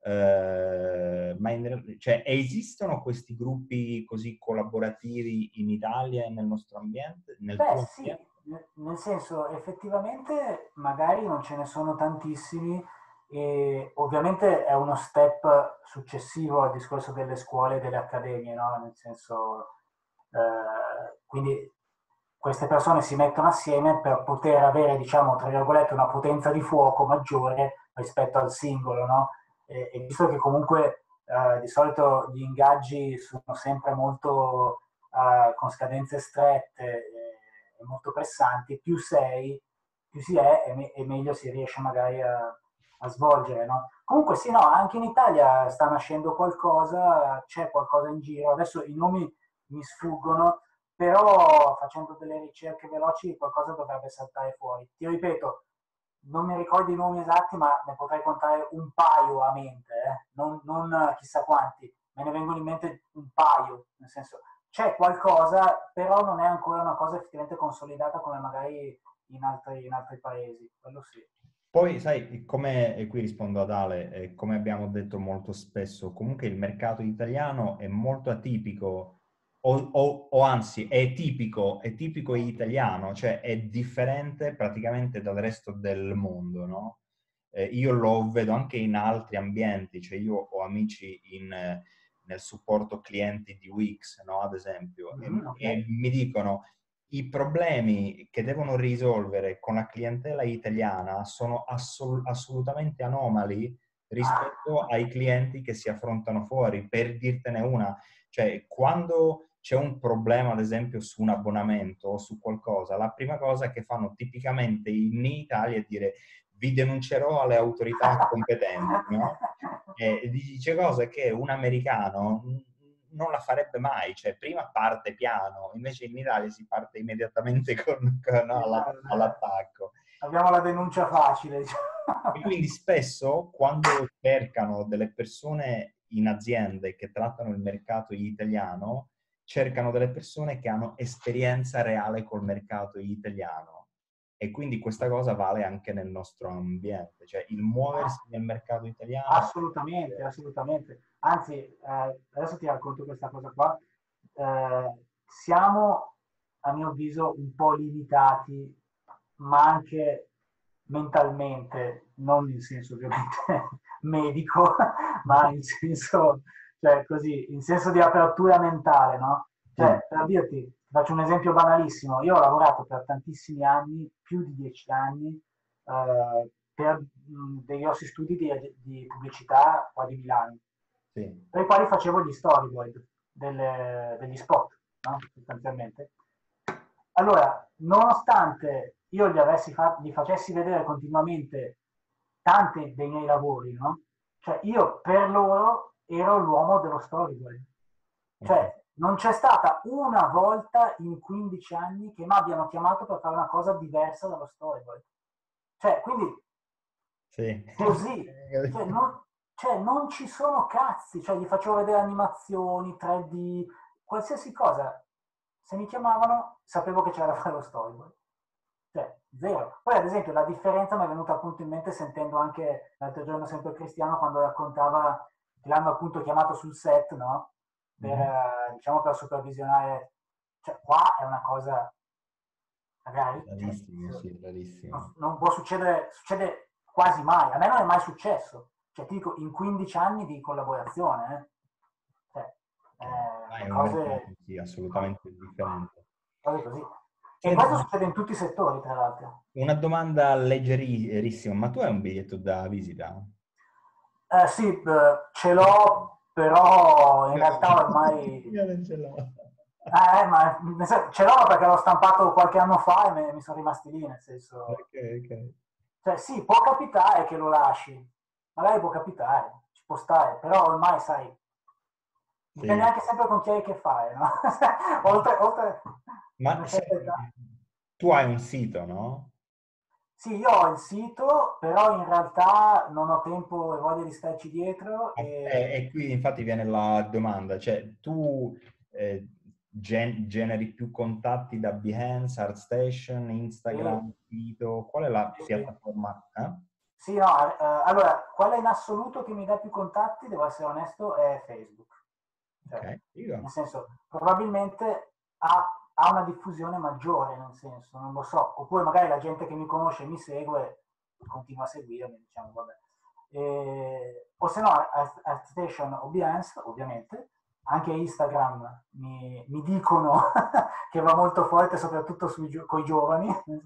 eh, ma in, cioè, esistono questi gruppi così collaborativi in Italia e nel nostro ambiente, nel Beh, tuo sì, ambiente? nel senso effettivamente magari non ce ne sono tantissimi e ovviamente è uno step successivo al discorso delle scuole e delle accademie, no? Nel senso, eh, quindi queste persone si mettono assieme per poter avere, diciamo, tra virgolette, una potenza di fuoco maggiore rispetto al singolo, no? E, e visto che comunque uh, di solito gli ingaggi sono sempre molto uh, con scadenze strette e, e molto pressanti, più sei, più si è e, me- e meglio si riesce magari a, a svolgere, no? Comunque sì, no, anche in Italia sta nascendo qualcosa, c'è qualcosa in giro, adesso i nomi mi sfuggono, però facendo delle ricerche veloci qualcosa dovrebbe saltare fuori. Ti ripeto, non mi ricordo i nomi esatti, ma ne potrei contare un paio a mente, eh? non, non chissà quanti, me ne vengono in mente un paio, nel senso c'è qualcosa, però non è ancora una cosa effettivamente consolidata come magari in altri, in altri paesi, quello sì. Poi, sai, come, e qui rispondo ad Ale, eh, come abbiamo detto molto spesso, comunque il mercato italiano è molto atipico, o, o- o anzi è tipico, è tipico italiano, cioè è differente praticamente dal resto del mondo, no? Eh, io lo vedo anche in altri ambienti, cioè io ho amici in, eh, nel supporto clienti di Wix, no? Ad esempio, e, Mm-hmm, e okay. mi dicono i problemi che devono risolvere con la clientela italiana sono assol- assolutamente anomali rispetto ai clienti che si affrontano fuori. Per dirtene una, cioè quando c'è un problema, ad esempio, su un abbonamento o su qualcosa, la prima cosa che fanno tipicamente in Italia è dire vi denuncerò alle autorità competenti, no? E dice cose che un americano non la farebbe mai, cioè prima parte piano, invece in Italia si parte immediatamente con, con, no, alla- all'attacco. Abbiamo la denuncia facile, diciamo. E quindi spesso quando cercano delle persone in aziende che trattano il mercato italiano, cercano delle persone che hanno esperienza reale col mercato italiano. E quindi questa cosa vale anche nel nostro ambiente, cioè il muoversi nel mercato italiano. Assolutamente, assolutamente. Anzi, eh, adesso ti racconto questa cosa qua. Eh, siamo, a mio avviso, un po' limitati, ma anche mentalmente, non in senso ovviamente medico, ma in senso, cioè così, in senso di apertura mentale, no? Sì, Cioè, per dirti, ti faccio un esempio banalissimo. Io ho lavorato per tantissimi anni, più di dieci anni, eh, per mh, dei grossi studi di, di pubblicità qua di Milano, sì. per i quali facevo gli storyboard delle, degli spot, no? Sostanzialmente. Allora, nonostante io gli, avessi fa- gli facessi vedere continuamente tanti dei miei lavori, no? Cioè io per loro ero l'uomo dello storyboard. Ok. Cioè non c'è stata una volta in quindici anni che mi abbiano chiamato per fare una cosa diversa dallo storyboard. Cioè, quindi Sì. così, cioè non, cioè non ci sono cazzi, cioè gli facevo vedere animazioni, tre D, qualsiasi cosa. Se mi chiamavano sapevo che c'era da fare lo storyboard. Cioè, zero. Poi ad esempio la differenza mi è venuta appunto in mente sentendo anche l'altro giorno sempre Cristiano quando raccontava che l'hanno appunto chiamato sul set, no? Per, Mhm. eh, diciamo, per supervisionare. Cioè, qua è una cosa magari, cioè, Rarissimo, sì, non, rarissimo. non può succedere, succede quasi mai. A me non è mai successo. Cioè, ti dico, in quindici anni di collaborazione, eh? Cioè, Ok. Ah, è eh, un mercato, cose, sì, assolutamente differente. cose così. E Senti, questo succede in tutti i settori, tra l'altro. una domanda leggerissima, ma tu hai un biglietto da visita? Eh, sì, eh, ce l'ho, però in realtà ormai... Io non ce l'ho. Eh, ma nel senso, ce l'ho perché l'ho stampato qualche anno fa e me, mi sono rimasti lì, nel senso... Ok, ok. Cioè, sì, può capitare che lo lasci, magari può capitare, ci può stare, però ormai, sai, dipende Sì. anche sempre con chi hai a che fare, no? oltre, oltre una Ma certa senti, età. tu hai un sito, no? Sì, io ho il sito, però in realtà non ho tempo e voglia di starci dietro E, e... e qui infatti viene la domanda, cioè tu eh, gen- generi più contatti da Behance, ArtStation, Sì, Instagram, sito, qual è la sì, sì. piattaforma? Eh? Sì, no, eh, allora, quella in assoluto che mi dà più contatti, devo essere onesto, è Facebook. Ok, Cioè, figo. nel senso, probabilmente ha, ha una diffusione maggiore, nel senso, non lo so. Oppure magari la gente che mi conosce e mi segue continua a seguirmi, diciamo, vabbè. E, o se no, ArtStation o Behance, ovviamente. Anche Instagram mi, mi dicono che va molto forte, soprattutto con i giovani.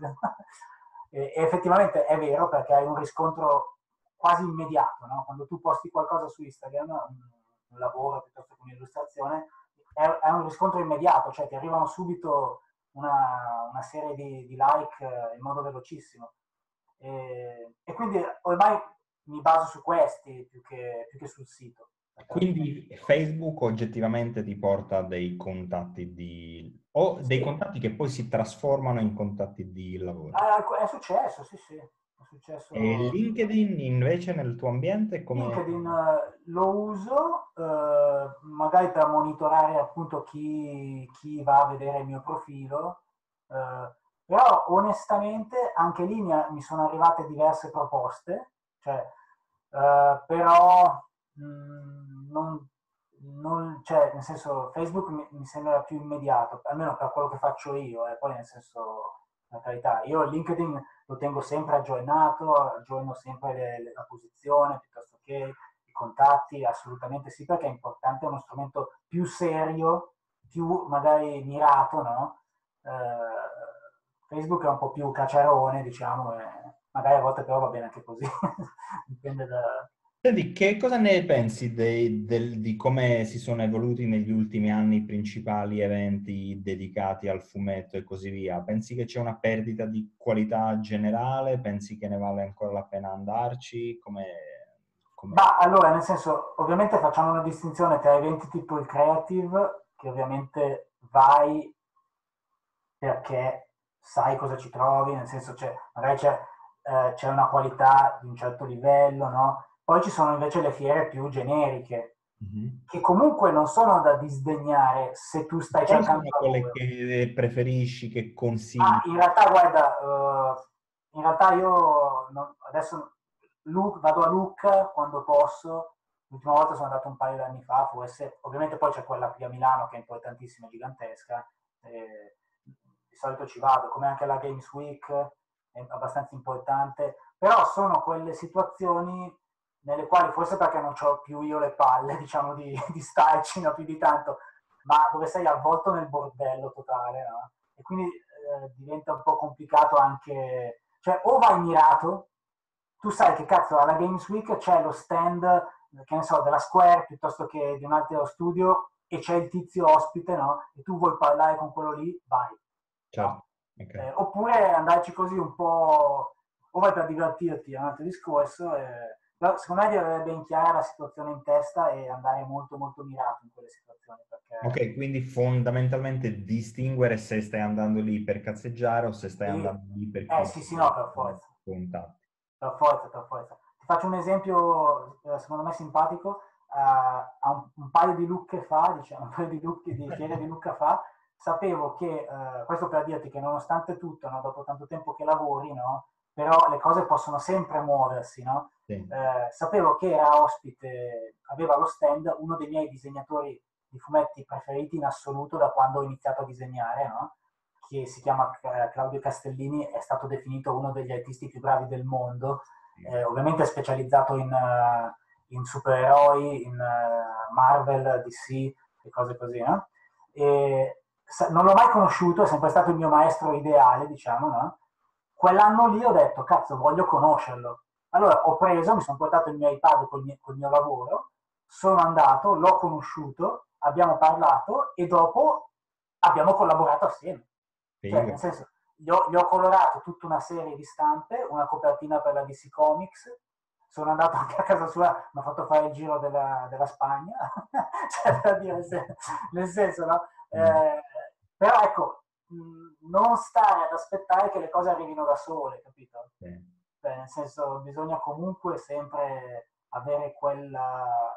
E, e effettivamente è vero perché hai un riscontro quasi immediato, no? Quando tu posti qualcosa su Instagram autopromozione, è, è un riscontro immediato, cioè ti arrivano subito una, una serie di, di like in modo velocissimo. E, e quindi ormai mi baso su questi più che, più che sul sito. Quindi Facebook oggettivamente ti porta dei contatti di... o dei Sì. contatti che poi si trasformano in contatti di lavoro. Ah, è successo, sì, sì. È successo... E LinkedIn invece nel tuo ambiente come... LinkedIn eh, lo uso eh, magari per monitorare appunto chi, chi va a vedere il mio profilo, eh, però onestamente anche lì mi, mi sono arrivate diverse proposte, cioè, eh, però mh, non, non, cioè, nel senso Facebook mi, mi sembra più immediato, almeno per quello che faccio io, e poi nel senso, per carità, io LinkedIn lo tengo sempre aggiornato, aggiorno sempre le, le, la posizione piuttosto che i contatti, assolutamente sì, perché è importante, è uno strumento più serio, più magari mirato, no? Eh, Facebook è un po' più cacciarone, diciamo, e magari a volte però va bene anche così, dipende da... Senti, che cosa ne pensi dei- del- di come si sono evoluti negli ultimi anni i principali eventi dedicati al fumetto e così via? Pensi che c'è una perdita di qualità generale? Pensi che ne vale ancora la pena andarci? Come, come... Ma allora, nel senso, ovviamente facciamo una distinzione tra eventi tipo il creative, che ovviamente vai perché sai cosa ci trovi, nel senso c'è, magari c'è, eh, c'è una qualità di un certo livello, no? Poi ci sono invece le fiere più generiche, Mhm. che comunque non sono da disdegnare se tu stai Quali cercando sono quelle lavoro. che preferisci, che Ah, consigli? in realtà, guarda, eh, in realtà io non- adesso Lu- vado a Lucca quando posso. L'ultima volta sono andato un paio di anni fa, forse. Ovviamente poi c'è quella qui a Milano che è importantissima, gigantesca. eh, di solito ci vado, come anche la Games Week, è abbastanza importante. Però sono quelle situazioni nelle quali, forse perché non ho più io le palle, diciamo, di, di starci, no, più di tanto, ma dove sei avvolto nel bordello totale, no? E quindi eh, diventa un po' complicato anche, cioè o vai mirato, tu sai che cazzo alla Games Week c'è lo stand, che ne so, della Square piuttosto che di un altro studio e c'è il tizio ospite, no? E tu vuoi parlare con quello lì, vai, Certo, no? ok. Eh, oppure andarci così un po', o vai per divertirti, è un altro discorso, eh, però secondo me devi avere ben chiara la situazione in testa e andare molto molto mirato in quelle situazioni, perché Ok, quindi fondamentalmente distinguere se stai andando lì per cazzeggiare o se stai sì, andando lì per eh sì sì no, chiudere per forza. contatti. Per forza, per forza. Ti faccio un esempio, eh, secondo me simpatico. Eh, a un, un paio di lucche fa, diciamo, un paio di, lucche, di fiere di Lucca fa, sapevo che, eh, questo per dirti che nonostante tutto, no, dopo tanto tempo che lavori, no, però le cose possono sempre muoversi, no? Sì. Eh, sapevo che era ospite, aveva allo stand uno dei miei disegnatori di fumetti preferiti in assoluto da quando ho iniziato a disegnare, no? Che si chiama eh, Claudio Castellini, è stato definito uno degli artisti più bravi del mondo, eh, ovviamente è specializzato in, uh, in supereroi, in uh, Marvel, D C e cose così, no? E, sa, non l'ho mai conosciuto, è sempre stato il mio maestro ideale, diciamo, no? Quell'anno lì ho detto, cazzo, voglio conoscerlo. Allora ho preso, mi sono portato il mio iPad col mio, col mio lavoro, sono andato, l'ho conosciuto, abbiamo parlato e dopo abbiamo collaborato assieme. Cioè, Figo. nel senso, gli ho, gli ho colorato tutta una serie di stampe, una copertina per la D C Comics, sono andato anche a casa sua, mi ha fatto fare il giro della, della Spagna, cioè, per dire, se, nel senso, no? Mm. Eh, però ecco, mh, non stare ad aspettare che le cose arrivino da sole, capito? Sì. Cioè, nel senso, bisogna comunque sempre avere quella,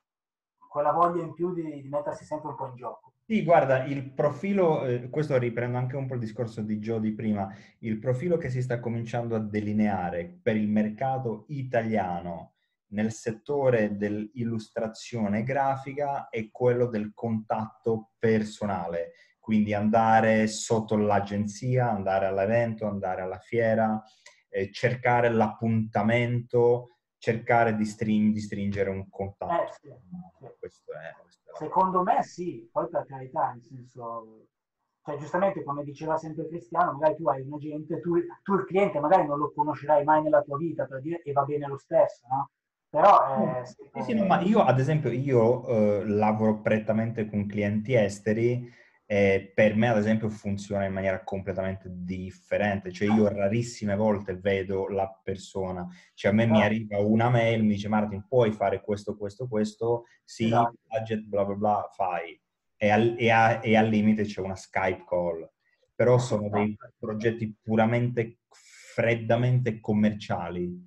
quella voglia in più di, di mettersi sempre un po' in gioco. Sì, guarda, il profilo, eh, questo riprendo anche un po' il discorso di Joe di prima, il profilo che si sta cominciando a delineare per il mercato italiano nel settore dell'illustrazione grafica è quello del contatto personale, quindi andare sotto l'agenzia, andare all'evento, andare alla fiera, eh, cercare l'appuntamento, cercare di, string- di stringere un Eh, contatto. sì, sì. Questo è, questa è la cosa. Secondo me sì, poi per carità, nel senso, cioè giustamente come diceva sempre Cristiano, magari tu hai un agente, tu, tu il cliente magari non lo conoscerai mai nella tua vita per dire, e va bene lo stesso, no? Però è Sì, sì, no, ma sempre... io ad esempio io eh, lavoro prettamente con clienti esteri e per me ad esempio funziona in maniera completamente differente, cioè io rarissime volte vedo la persona, cioè a me mi Esatto, arriva una mail, mi dice Martin puoi fare questo, questo, questo, sì, esatto, budget, bla bla bla, fai. E al, e a- e al limite c'è una Skype call, però sono dei esatto. progetti puramente, freddamente commerciali.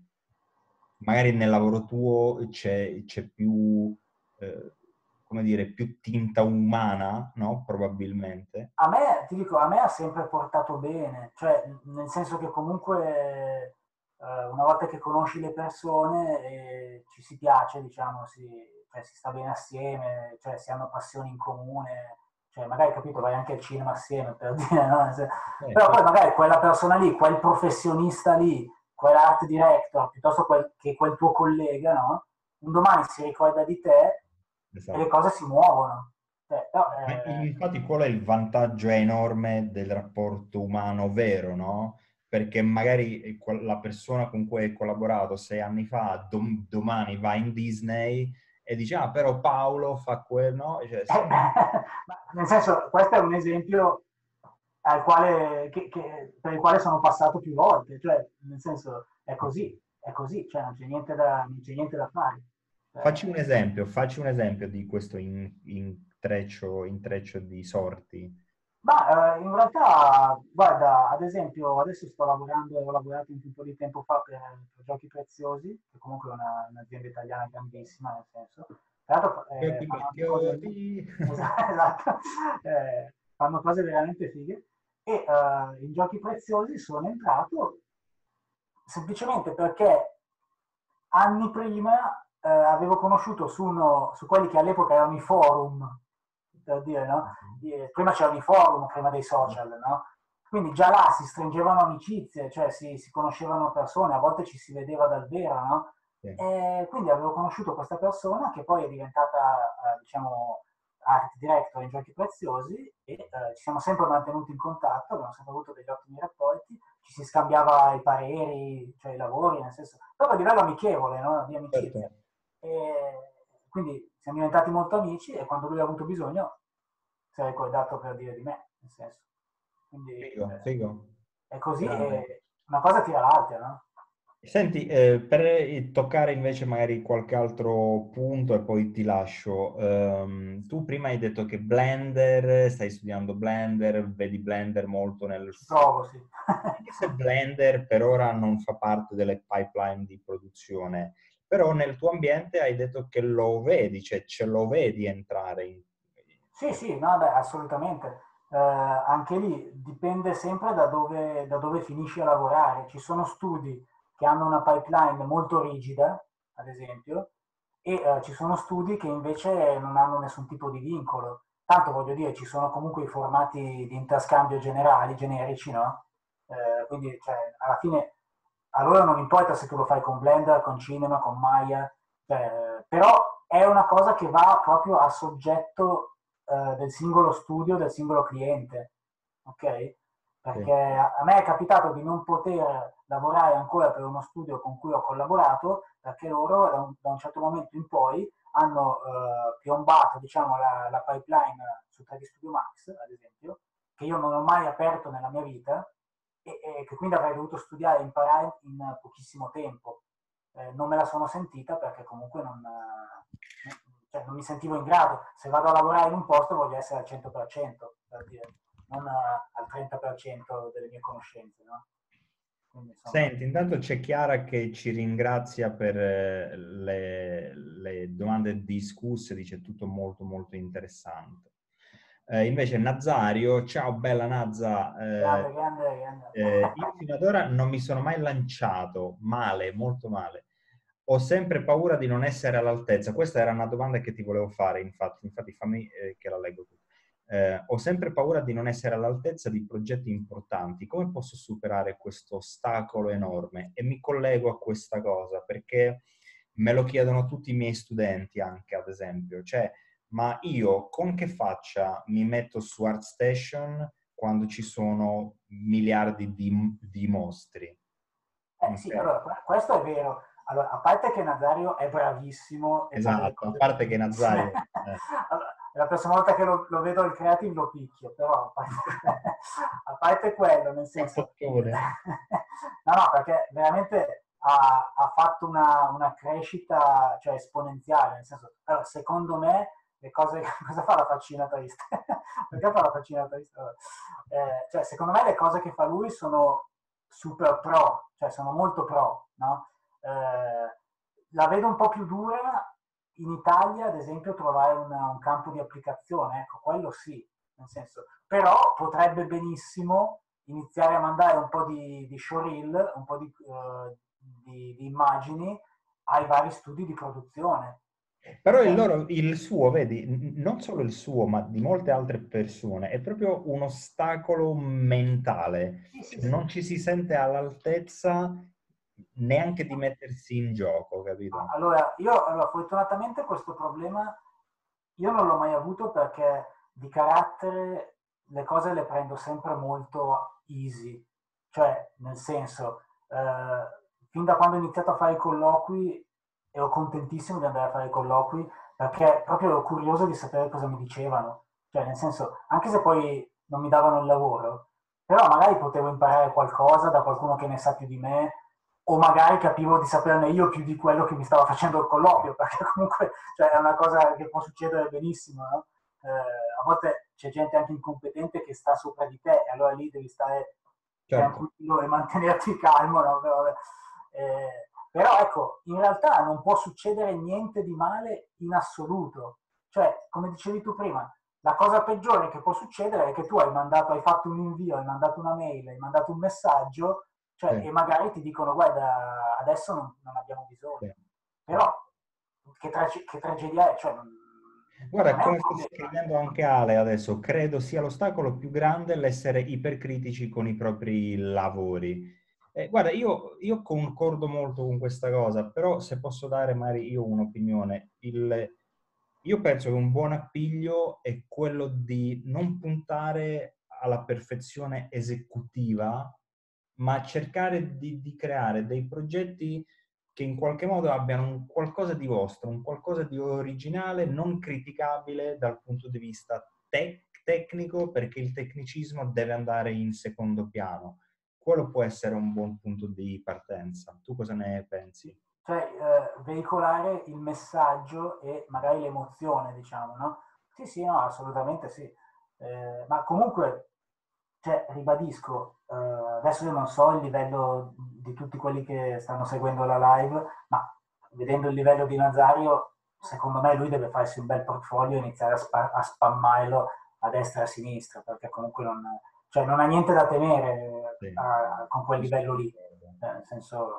Magari nel lavoro tuo c'è, c'è più, eh, come dire, più tinta umana, no? Probabilmente. A me, ti dico, a me ha sempre portato bene, cioè nel senso che comunque eh, una volta che conosci le persone eh, ci si piace, diciamo, si, cioè, si sta bene assieme, cioè si hanno passioni in comune, cioè magari capito, vai anche al cinema assieme per dire, no? Se- Eh, Però poi certo. magari quella persona lì, quel professionista lì, quell'art director, piuttosto quel- che quel tuo collega, no? Un domani si ricorda di te e le Esatto. cose si muovono. Cioè, però, Ma eh, infatti quello è il vantaggio enorme del rapporto umano vero, no? Perché magari la persona con cui hai collaborato sei anni fa, dom- domani va in Disney e dice, ah, però Paolo fa quello, no? Cioè, Eh, sì. ma nel senso, questo è un esempio al quale, che- che- per il quale sono passato più volte, cioè, nel senso, è così, è così, cioè, non c'è niente da, non c'è niente da fare. Facci un Cioè, esempio, facci un esempio di questo in- intreccio, intreccio di sorti. ma eh, in realtà, guarda, ad esempio, adesso sto lavorando, ho lavorato un po' di tempo fa per, per Giochi Preziosi, che comunque è una- un'azienda italiana grandissima, nel senso, tra l'altro eh, Giochi fanno anche cose, preziosi. esatto, eh, fanno cose veramente fighe, e eh, in Giochi Preziosi sono entrato semplicemente perché anni prima eh, avevo conosciuto su, uno, su quelli che all'epoca erano i forum, per dire, no? Eh, prima c'erano i forum, prima dei social, no? Quindi già là si stringevano amicizie, cioè si, si conoscevano persone, a volte ci si vedeva dal vero, no? Sì, E quindi avevo conosciuto questa persona che poi è diventata, eh, diciamo, art director in Giochi Preziosi e eh, ci siamo sempre mantenuti in contatto, abbiamo sempre avuto degli ottimi rapporti, ci si scambiava i pareri, cioè i lavori, nel senso, proprio a livello amichevole, no? Di amicizia. certo. E quindi siamo diventati molto amici e quando lui ha avuto bisogno si è ricordato per dire di me, nel senso. Quindi Figo, eh, figo. è così Grande. e una cosa tira l'altra, no? Senti, eh, per eh, toccare invece magari qualche altro punto e poi ti lascio. Ehm, tu prima hai detto che Blender, stai studiando Blender, vedi Blender molto nel Ci futuro. provo, sì. Anche se Blender per ora non fa parte delle pipeline di produzione, però nel tuo ambiente hai detto che lo vedi, cioè ce lo vedi entrare in... Sì, sì, no, beh, assolutamente. Eh, anche lì dipende sempre da dove, da dove finisci a lavorare. Ci sono studi che hanno una pipeline molto rigida, ad esempio, e eh, ci sono studi che invece non hanno nessun tipo di vincolo. Tanto voglio dire, ci sono comunque i formati di interscambio generali, generici, no? Eh, quindi, cioè, alla fine, a loro non importa se tu lo fai con Blender, con Cinema, con Maya, cioè, però è una cosa che va proprio a soggetto eh, del singolo studio, del singolo cliente, ok? Sì, Perché a, a me è capitato di non poter lavorare ancora per uno studio con cui ho collaborato, perché loro da un, da un certo momento in poi hanno eh, piombato diciamo, la, la pipeline su tre D Studio Max, ad esempio, che io non ho mai aperto nella mia vita e, e che quindi avrei dovuto studiare e imparare in pochissimo tempo. Eh, non me la sono sentita perché comunque non, non, cioè non mi sentivo in grado. Se vado a lavorare in un posto voglio essere al cento per cento, per dire, non a- al trenta per cento delle mie conoscenze. No? Quindi insomma, senti, intanto c'è Chiara che ci ringrazia per eh, le, le domande discusse, dice tutto molto molto interessante. Eh, invece Nazario, ciao bella Nazza, eh, grande, grande, grande. eh, io fino ad ora non mi sono mai lanciato, male, molto male. Ho sempre paura di non essere all'altezza. Questa era una domanda che ti volevo fare, infatti, infatti fammi eh, che la leggo tu. Eh, ho sempre paura di non essere all'altezza di progetti importanti. Come posso superare questo ostacolo enorme? E mi collego a questa cosa perché me lo chiedono tutti i miei studenti anche, ad esempio. Cioè, ma io con che faccia mi metto su ArtStation quando ci sono miliardi di, di mostri? Eh, sì, Ok? allora, questo è vero. allora, a parte che Nazario è bravissimo e fa delle Esatto, a cose parte che Nazario... bellissime. eh, Allora, la prossima volta che lo, lo vedo al creative lo picchio, però a parte, a parte quello, nel senso... cappottone. No, no, perché veramente ha, ha fatto una, una crescita, cioè, esponenziale, nel senso, allora, secondo me, le cose... Cosa fa la faccina triste? Perché fa la faccina triste? Allora, eh, cioè, secondo me le cose che fa lui sono super pro, cioè sono molto pro, no? Eh, la vedo un po' più dura in Italia, ad esempio, trovare una- un campo di applicazione, ecco, quello sì, nel senso, però potrebbe benissimo iniziare a mandare un po' di, di showreel, un po' di, eh, di- di immagini ai vari studi di produzione. Però il Cioè, loro, il suo, vedi, n- non solo il suo, ma di molte altre persone, è proprio un ostacolo mentale. sì, sì, Cioè, non sì. ci si sente all'altezza neanche di mettersi in gioco, capito? Allora, io allora, fortunatamente questo problema io non l'ho mai avuto perché di carattere le cose le prendo sempre molto easy, cioè nel senso, eh, fin da quando ho iniziato a fare i colloqui ero contentissimo di andare a fare i colloqui perché proprio ero curioso di sapere cosa mi dicevano, cioè nel senso, anche se poi non mi davano il lavoro, però magari potevo imparare qualcosa da qualcuno che ne sa più di me o magari capivo di saperne io più di quello che mi stava facendo il colloquio, perché comunque cioè, è una cosa che può succedere benissimo, no? Eh, a volte c'è gente anche incompetente che sta sopra di te e allora lì devi stare Certo. tranquillo e mantenerti calmo, no? Però, eh, però ecco, in realtà non può succedere niente di male in assoluto. Cioè, come dicevi tu prima, la cosa peggiore che può succedere è che tu hai mandato, hai fatto un invio, hai mandato una mail, hai mandato un messaggio, cioè, Sì, e magari ti dicono, guarda, adesso non, non abbiamo sì, bisogno. sì. Però, che, trage- che tragedia è? Cioè, non, Guarda, non è un come sta problema. scrivendo anche Ale adesso, credo sia l'ostacolo più grande l'essere ipercritici con i propri lavori. Eh, guarda, io, io concordo molto con questa cosa, però se posso dare magari io un'opinione, il- io penso che un buon appiglio è quello di non puntare alla perfezione esecutiva, ma cercare di, di creare dei progetti che in qualche modo abbiano un qualcosa di vostro, un qualcosa di originale, non criticabile dal punto di vista tec- tecnico, perché il tecnicismo deve andare in secondo piano. Quello può essere un buon punto di partenza. Tu cosa ne pensi? Cioè, eh, veicolare il messaggio e magari l'emozione, diciamo, no? Sì, sì, no, assolutamente sì. Eh, ma comunque, cioè, ribadisco, eh, adesso io non so il livello di tutti quelli che stanno seguendo la live, ma vedendo il livello di Nazario, secondo me lui deve farsi un bel portfolio e iniziare a, spa- a spammarlo a destra e a sinistra, perché comunque non, cioè, non ha niente da temere Sì, eh, con quel io sono livello lì, d'accordo. eh, nel senso,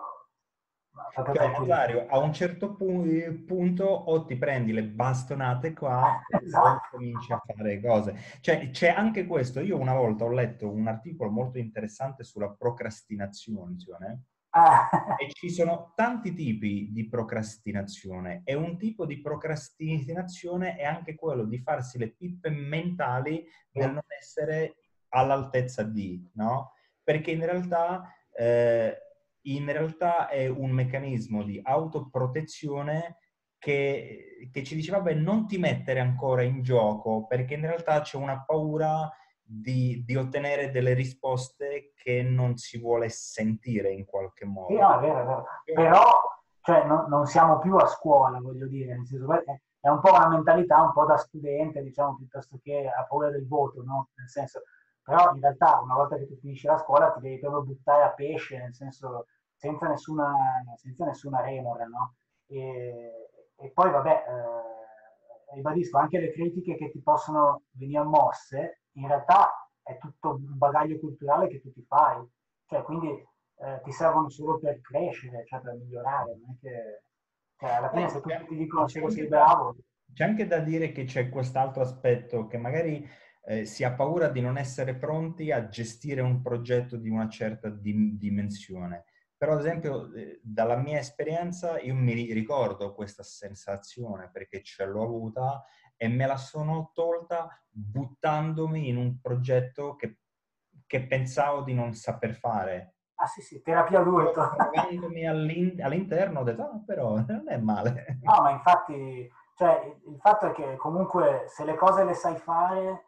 proprio Cioè, tranquillo. Nazario, a un certo pu- punto o ti prendi le bastonate qua o Esatto. cominci a fare cose. Cioè, c'è anche questo. Io una volta ho letto un articolo molto interessante sulla procrastinazione Ah, e ci sono tanti tipi di procrastinazione e un tipo di procrastinazione è anche quello di farsi le pippe mentali del non essere all'altezza di, no? Perché in realtà, eh, in realtà è un meccanismo di autoprotezione che, che ci dice, vabbè, non ti mettere ancora in gioco, perché in realtà c'è una paura di, di ottenere delle risposte che non si vuole sentire in qualche sì, modo. no, è vero, è vero. Però cioè, no- non siamo più a scuola, voglio dire, nel senso, è, è un po' una mentalità un po' da studente, diciamo, piuttosto che a paura del voto, no? Nel senso, però in realtà una volta che tu finisci la scuola ti devi proprio buttare a pesce, nel senso, senza nessuna, senza nessuna remora, no? E, e poi, vabbè, eh, ribadisco, anche le critiche che ti possono venire mosse, in realtà è tutto un bagaglio culturale che tu ti fai, cioè, quindi eh, ti servono solo per crescere, cioè per migliorare, non è che, cioè, alla fine Beh, se tutti c'è ti dicono c'è solo sei anche da, bravo, c'è anche da dire che c'è quest'altro aspetto che magari eh, si ha paura di non essere pronti a gestire un progetto di una certa dim- dimensione. Però, ad esempio, eh, dalla mia esperienza, io mi ri- ricordo questa sensazione perché ce l'ho avuta e me la sono tolta buttandomi in un progetto che, che pensavo di non saper fare. Ah sì, sì, terapia d'urto. Trovandomi all'in- all'interno ho detto, ah, però non è male. No, ma infatti, cioè, il il fatto è che comunque se le cose le sai fare,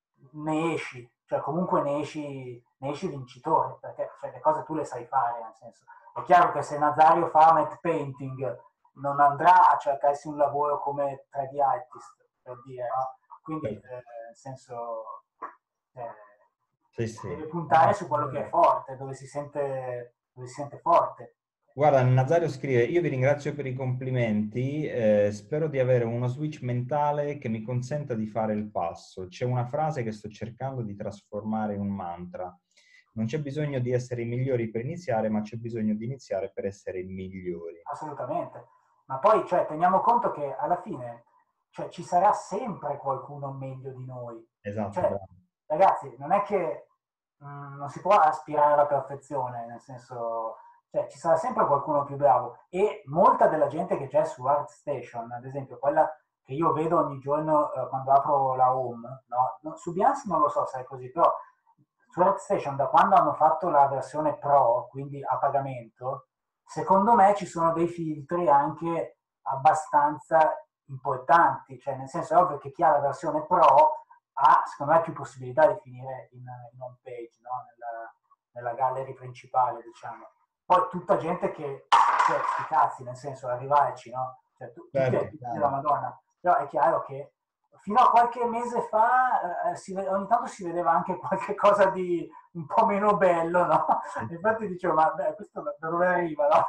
ne esci, cioè comunque ne esci, ne esci vincitore, perché cioè, le cose tu le sai fare, nel senso. È chiaro che se Nazario fa matte painting non andrà a cercarsi un lavoro come tre D artist, per dire, no? Quindi, eh, nel senso, eh, Sì, sì. deve No, puntare no, su quello che è forte, dove si sente, dove si sente forte. guarda, Nazario scrive, io vi ringrazio per i complimenti, eh, spero di avere uno switch mentale che mi consenta di fare il passo. C'è una frase che sto cercando di trasformare in un mantra. Non c'è bisogno di essere i migliori per iniziare, ma c'è bisogno di iniziare per essere i migliori. Assolutamente. Ma poi, cioè, teniamo conto che alla fine, cioè, ci sarà sempre qualcuno meglio di noi. Esatto, Cioè, bravo. ragazzi, non è che mh, non si può aspirare alla perfezione, nel senso, cioè, ci sarà sempre qualcuno più bravo. E molta della gente che c'è su ArtStation, ad esempio, quella che io vedo ogni giorno eh, quando apro la home, no? No, su Behance non lo so se è così, però su ArtStation da quando hanno fatto la versione Pro, quindi a pagamento, secondo me ci sono dei filtri anche abbastanza importanti, cioè nel senso è ovvio che chi ha la versione Pro ha secondo me più possibilità di finire in, in home page, no? nella, nella gallery principale, diciamo. Poi tutta gente che, cioè, sti cazzi, nel senso, arrivarci, no? Cioè, tu, tutti Certo, ai tutti della chiaro. Madonna, però è chiaro che fino a qualche mese fa eh, si, ogni tanto si vedeva anche qualche cosa di un po' meno bello, no? Infatti dicevo, ma beh, questo da dove arriva, no?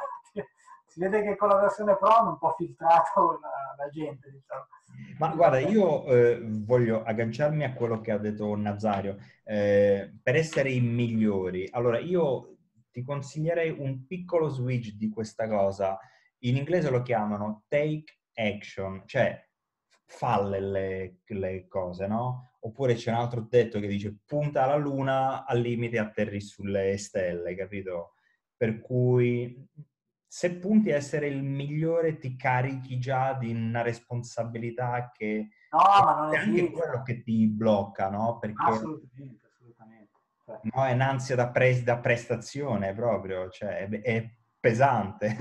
Si vede che con la versione Pro hanno un po' filtrato la, la gente, diciamo. Ma Quindi, guarda, vabbè. io eh, voglio agganciarmi a quello che ha detto Nazario. Eh, per essere i migliori. Allora, io ti consiglierei un piccolo switch di questa cosa. In inglese lo chiamano take action, cioè falle le, le cose, no? Oppure c'è un altro detto che dice punta alla luna, al limite atterri sulle stelle, capito? Per cui se punti a essere il migliore ti carichi già di una responsabilità che No, ma non è anche esiste. quello che ti blocca, no? Perché Assolutamente, assolutamente. Cioè, no, è un'ansia da, pre- da prestazione proprio, cioè è, è pesante.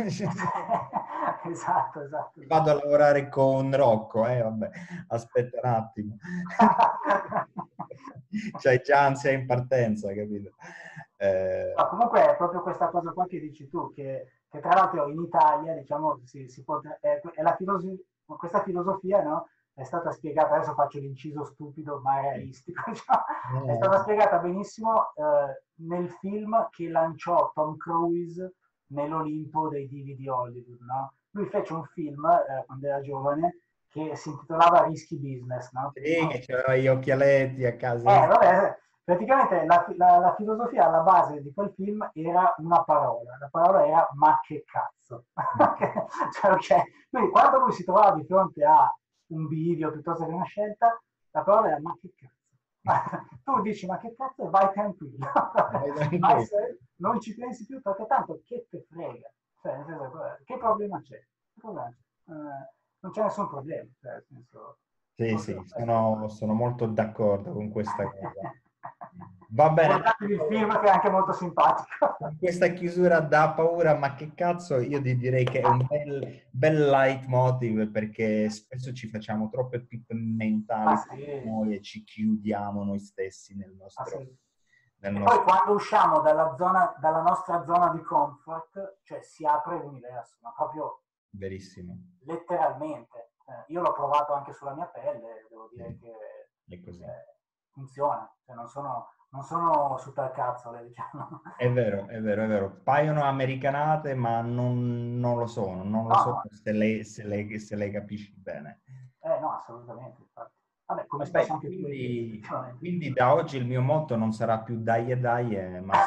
esatto, esatto, Vado a esatto. lavorare con Rocco, eh, vabbè, aspetta un attimo. C'hai già ansia in partenza, capito? No, Eh, comunque è proprio questa cosa qua che dici tu, che, che tra l'altro in Italia, diciamo, si, si può, è, è la filosi- questa filosofia, no? È stata spiegata, adesso faccio l'inciso stupido ma realistico, diciamo, no, è no, stata spiegata benissimo eh, nel film che lanciò Tom Cruise nell'Olimpo dei divi di Hollywood, no? Lui fece un film eh, quando era giovane che si intitolava Risky Business, no? sì, che c'erano gli occhialetti a casa. Eh, vabbè, praticamente la, la, la filosofia alla base di quel film era una parola, la parola era ma che cazzo. Cioè, ok, quindi quando lui si trovava di fronte a un bivio piuttosto che una scelta, la parola era ma che cazzo. Tu dici ma che cazzo e vai tranquillo, Vai vai tranquillo. se- non ci pensi più perché tanto che te frega, cioè, nel senso, che problema c'è? Che problema c'è? Eh, non c'è nessun problema, cioè, nel senso, Sì, proprio sì, questo. sono, sono molto d'accordo con questa cosa. Va bene, Guardatevi il film che è anche molto simpatico. con questa chiusura da paura, ma che cazzo, io ti direi che è un bel, bel leitmotiv perché spesso ci facciamo troppe pippe Ma mentali sì, noi e ci chiudiamo noi stessi nel nostro, assolutamente. nel E poi nostro... quando usciamo dalla, zona, dalla nostra zona di comfort, cioè si apre l'universo, ma proprio Verissimo. letteralmente. Eh, io l'ho provato anche sulla mia pelle, devo dire Sì, che è così. eh, funziona, cioè, non sono, non sono supercazzole, diciamo. È vero, è vero, è vero. Paiono americanate, ma non, non lo sono. Non lo No, so no, se lei, se lei, se lei capisci bene. eh, no, assolutamente, infatti. Vabbè, come spesso Vabbè, anche tu hai detto, quindi, effettivamente. quindi da oggi il mio motto non sarà più dai e dai, e- ma...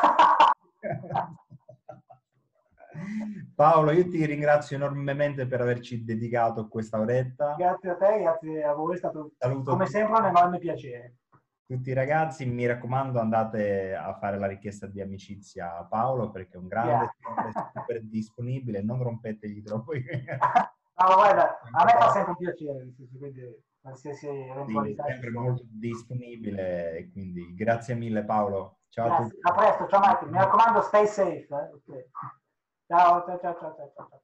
Paolo, io ti ringrazio enormemente per averci dedicato questa oretta. Grazie a te, grazie a voi, è stato Saluto come sempre un tutti, enorme piacere. tutti i ragazzi. Mi raccomando, andate a fare la richiesta di amicizia a Paolo perché è un grande, sempre Grazie. super disponibile. Non rompetegli troppo i... No, guarda, a me fa sempre piacere, nel senso, quindi qualsiasi Sì, eventualità ci sempre sono. molto disponibile e quindi grazie mille Paolo. Ciao a Grazie. tutti. A presto, ciao Michael. Mi raccomando, stay safe. Eh? Okay. Ciao, ciao, ciao, ciao, ciao, ciao.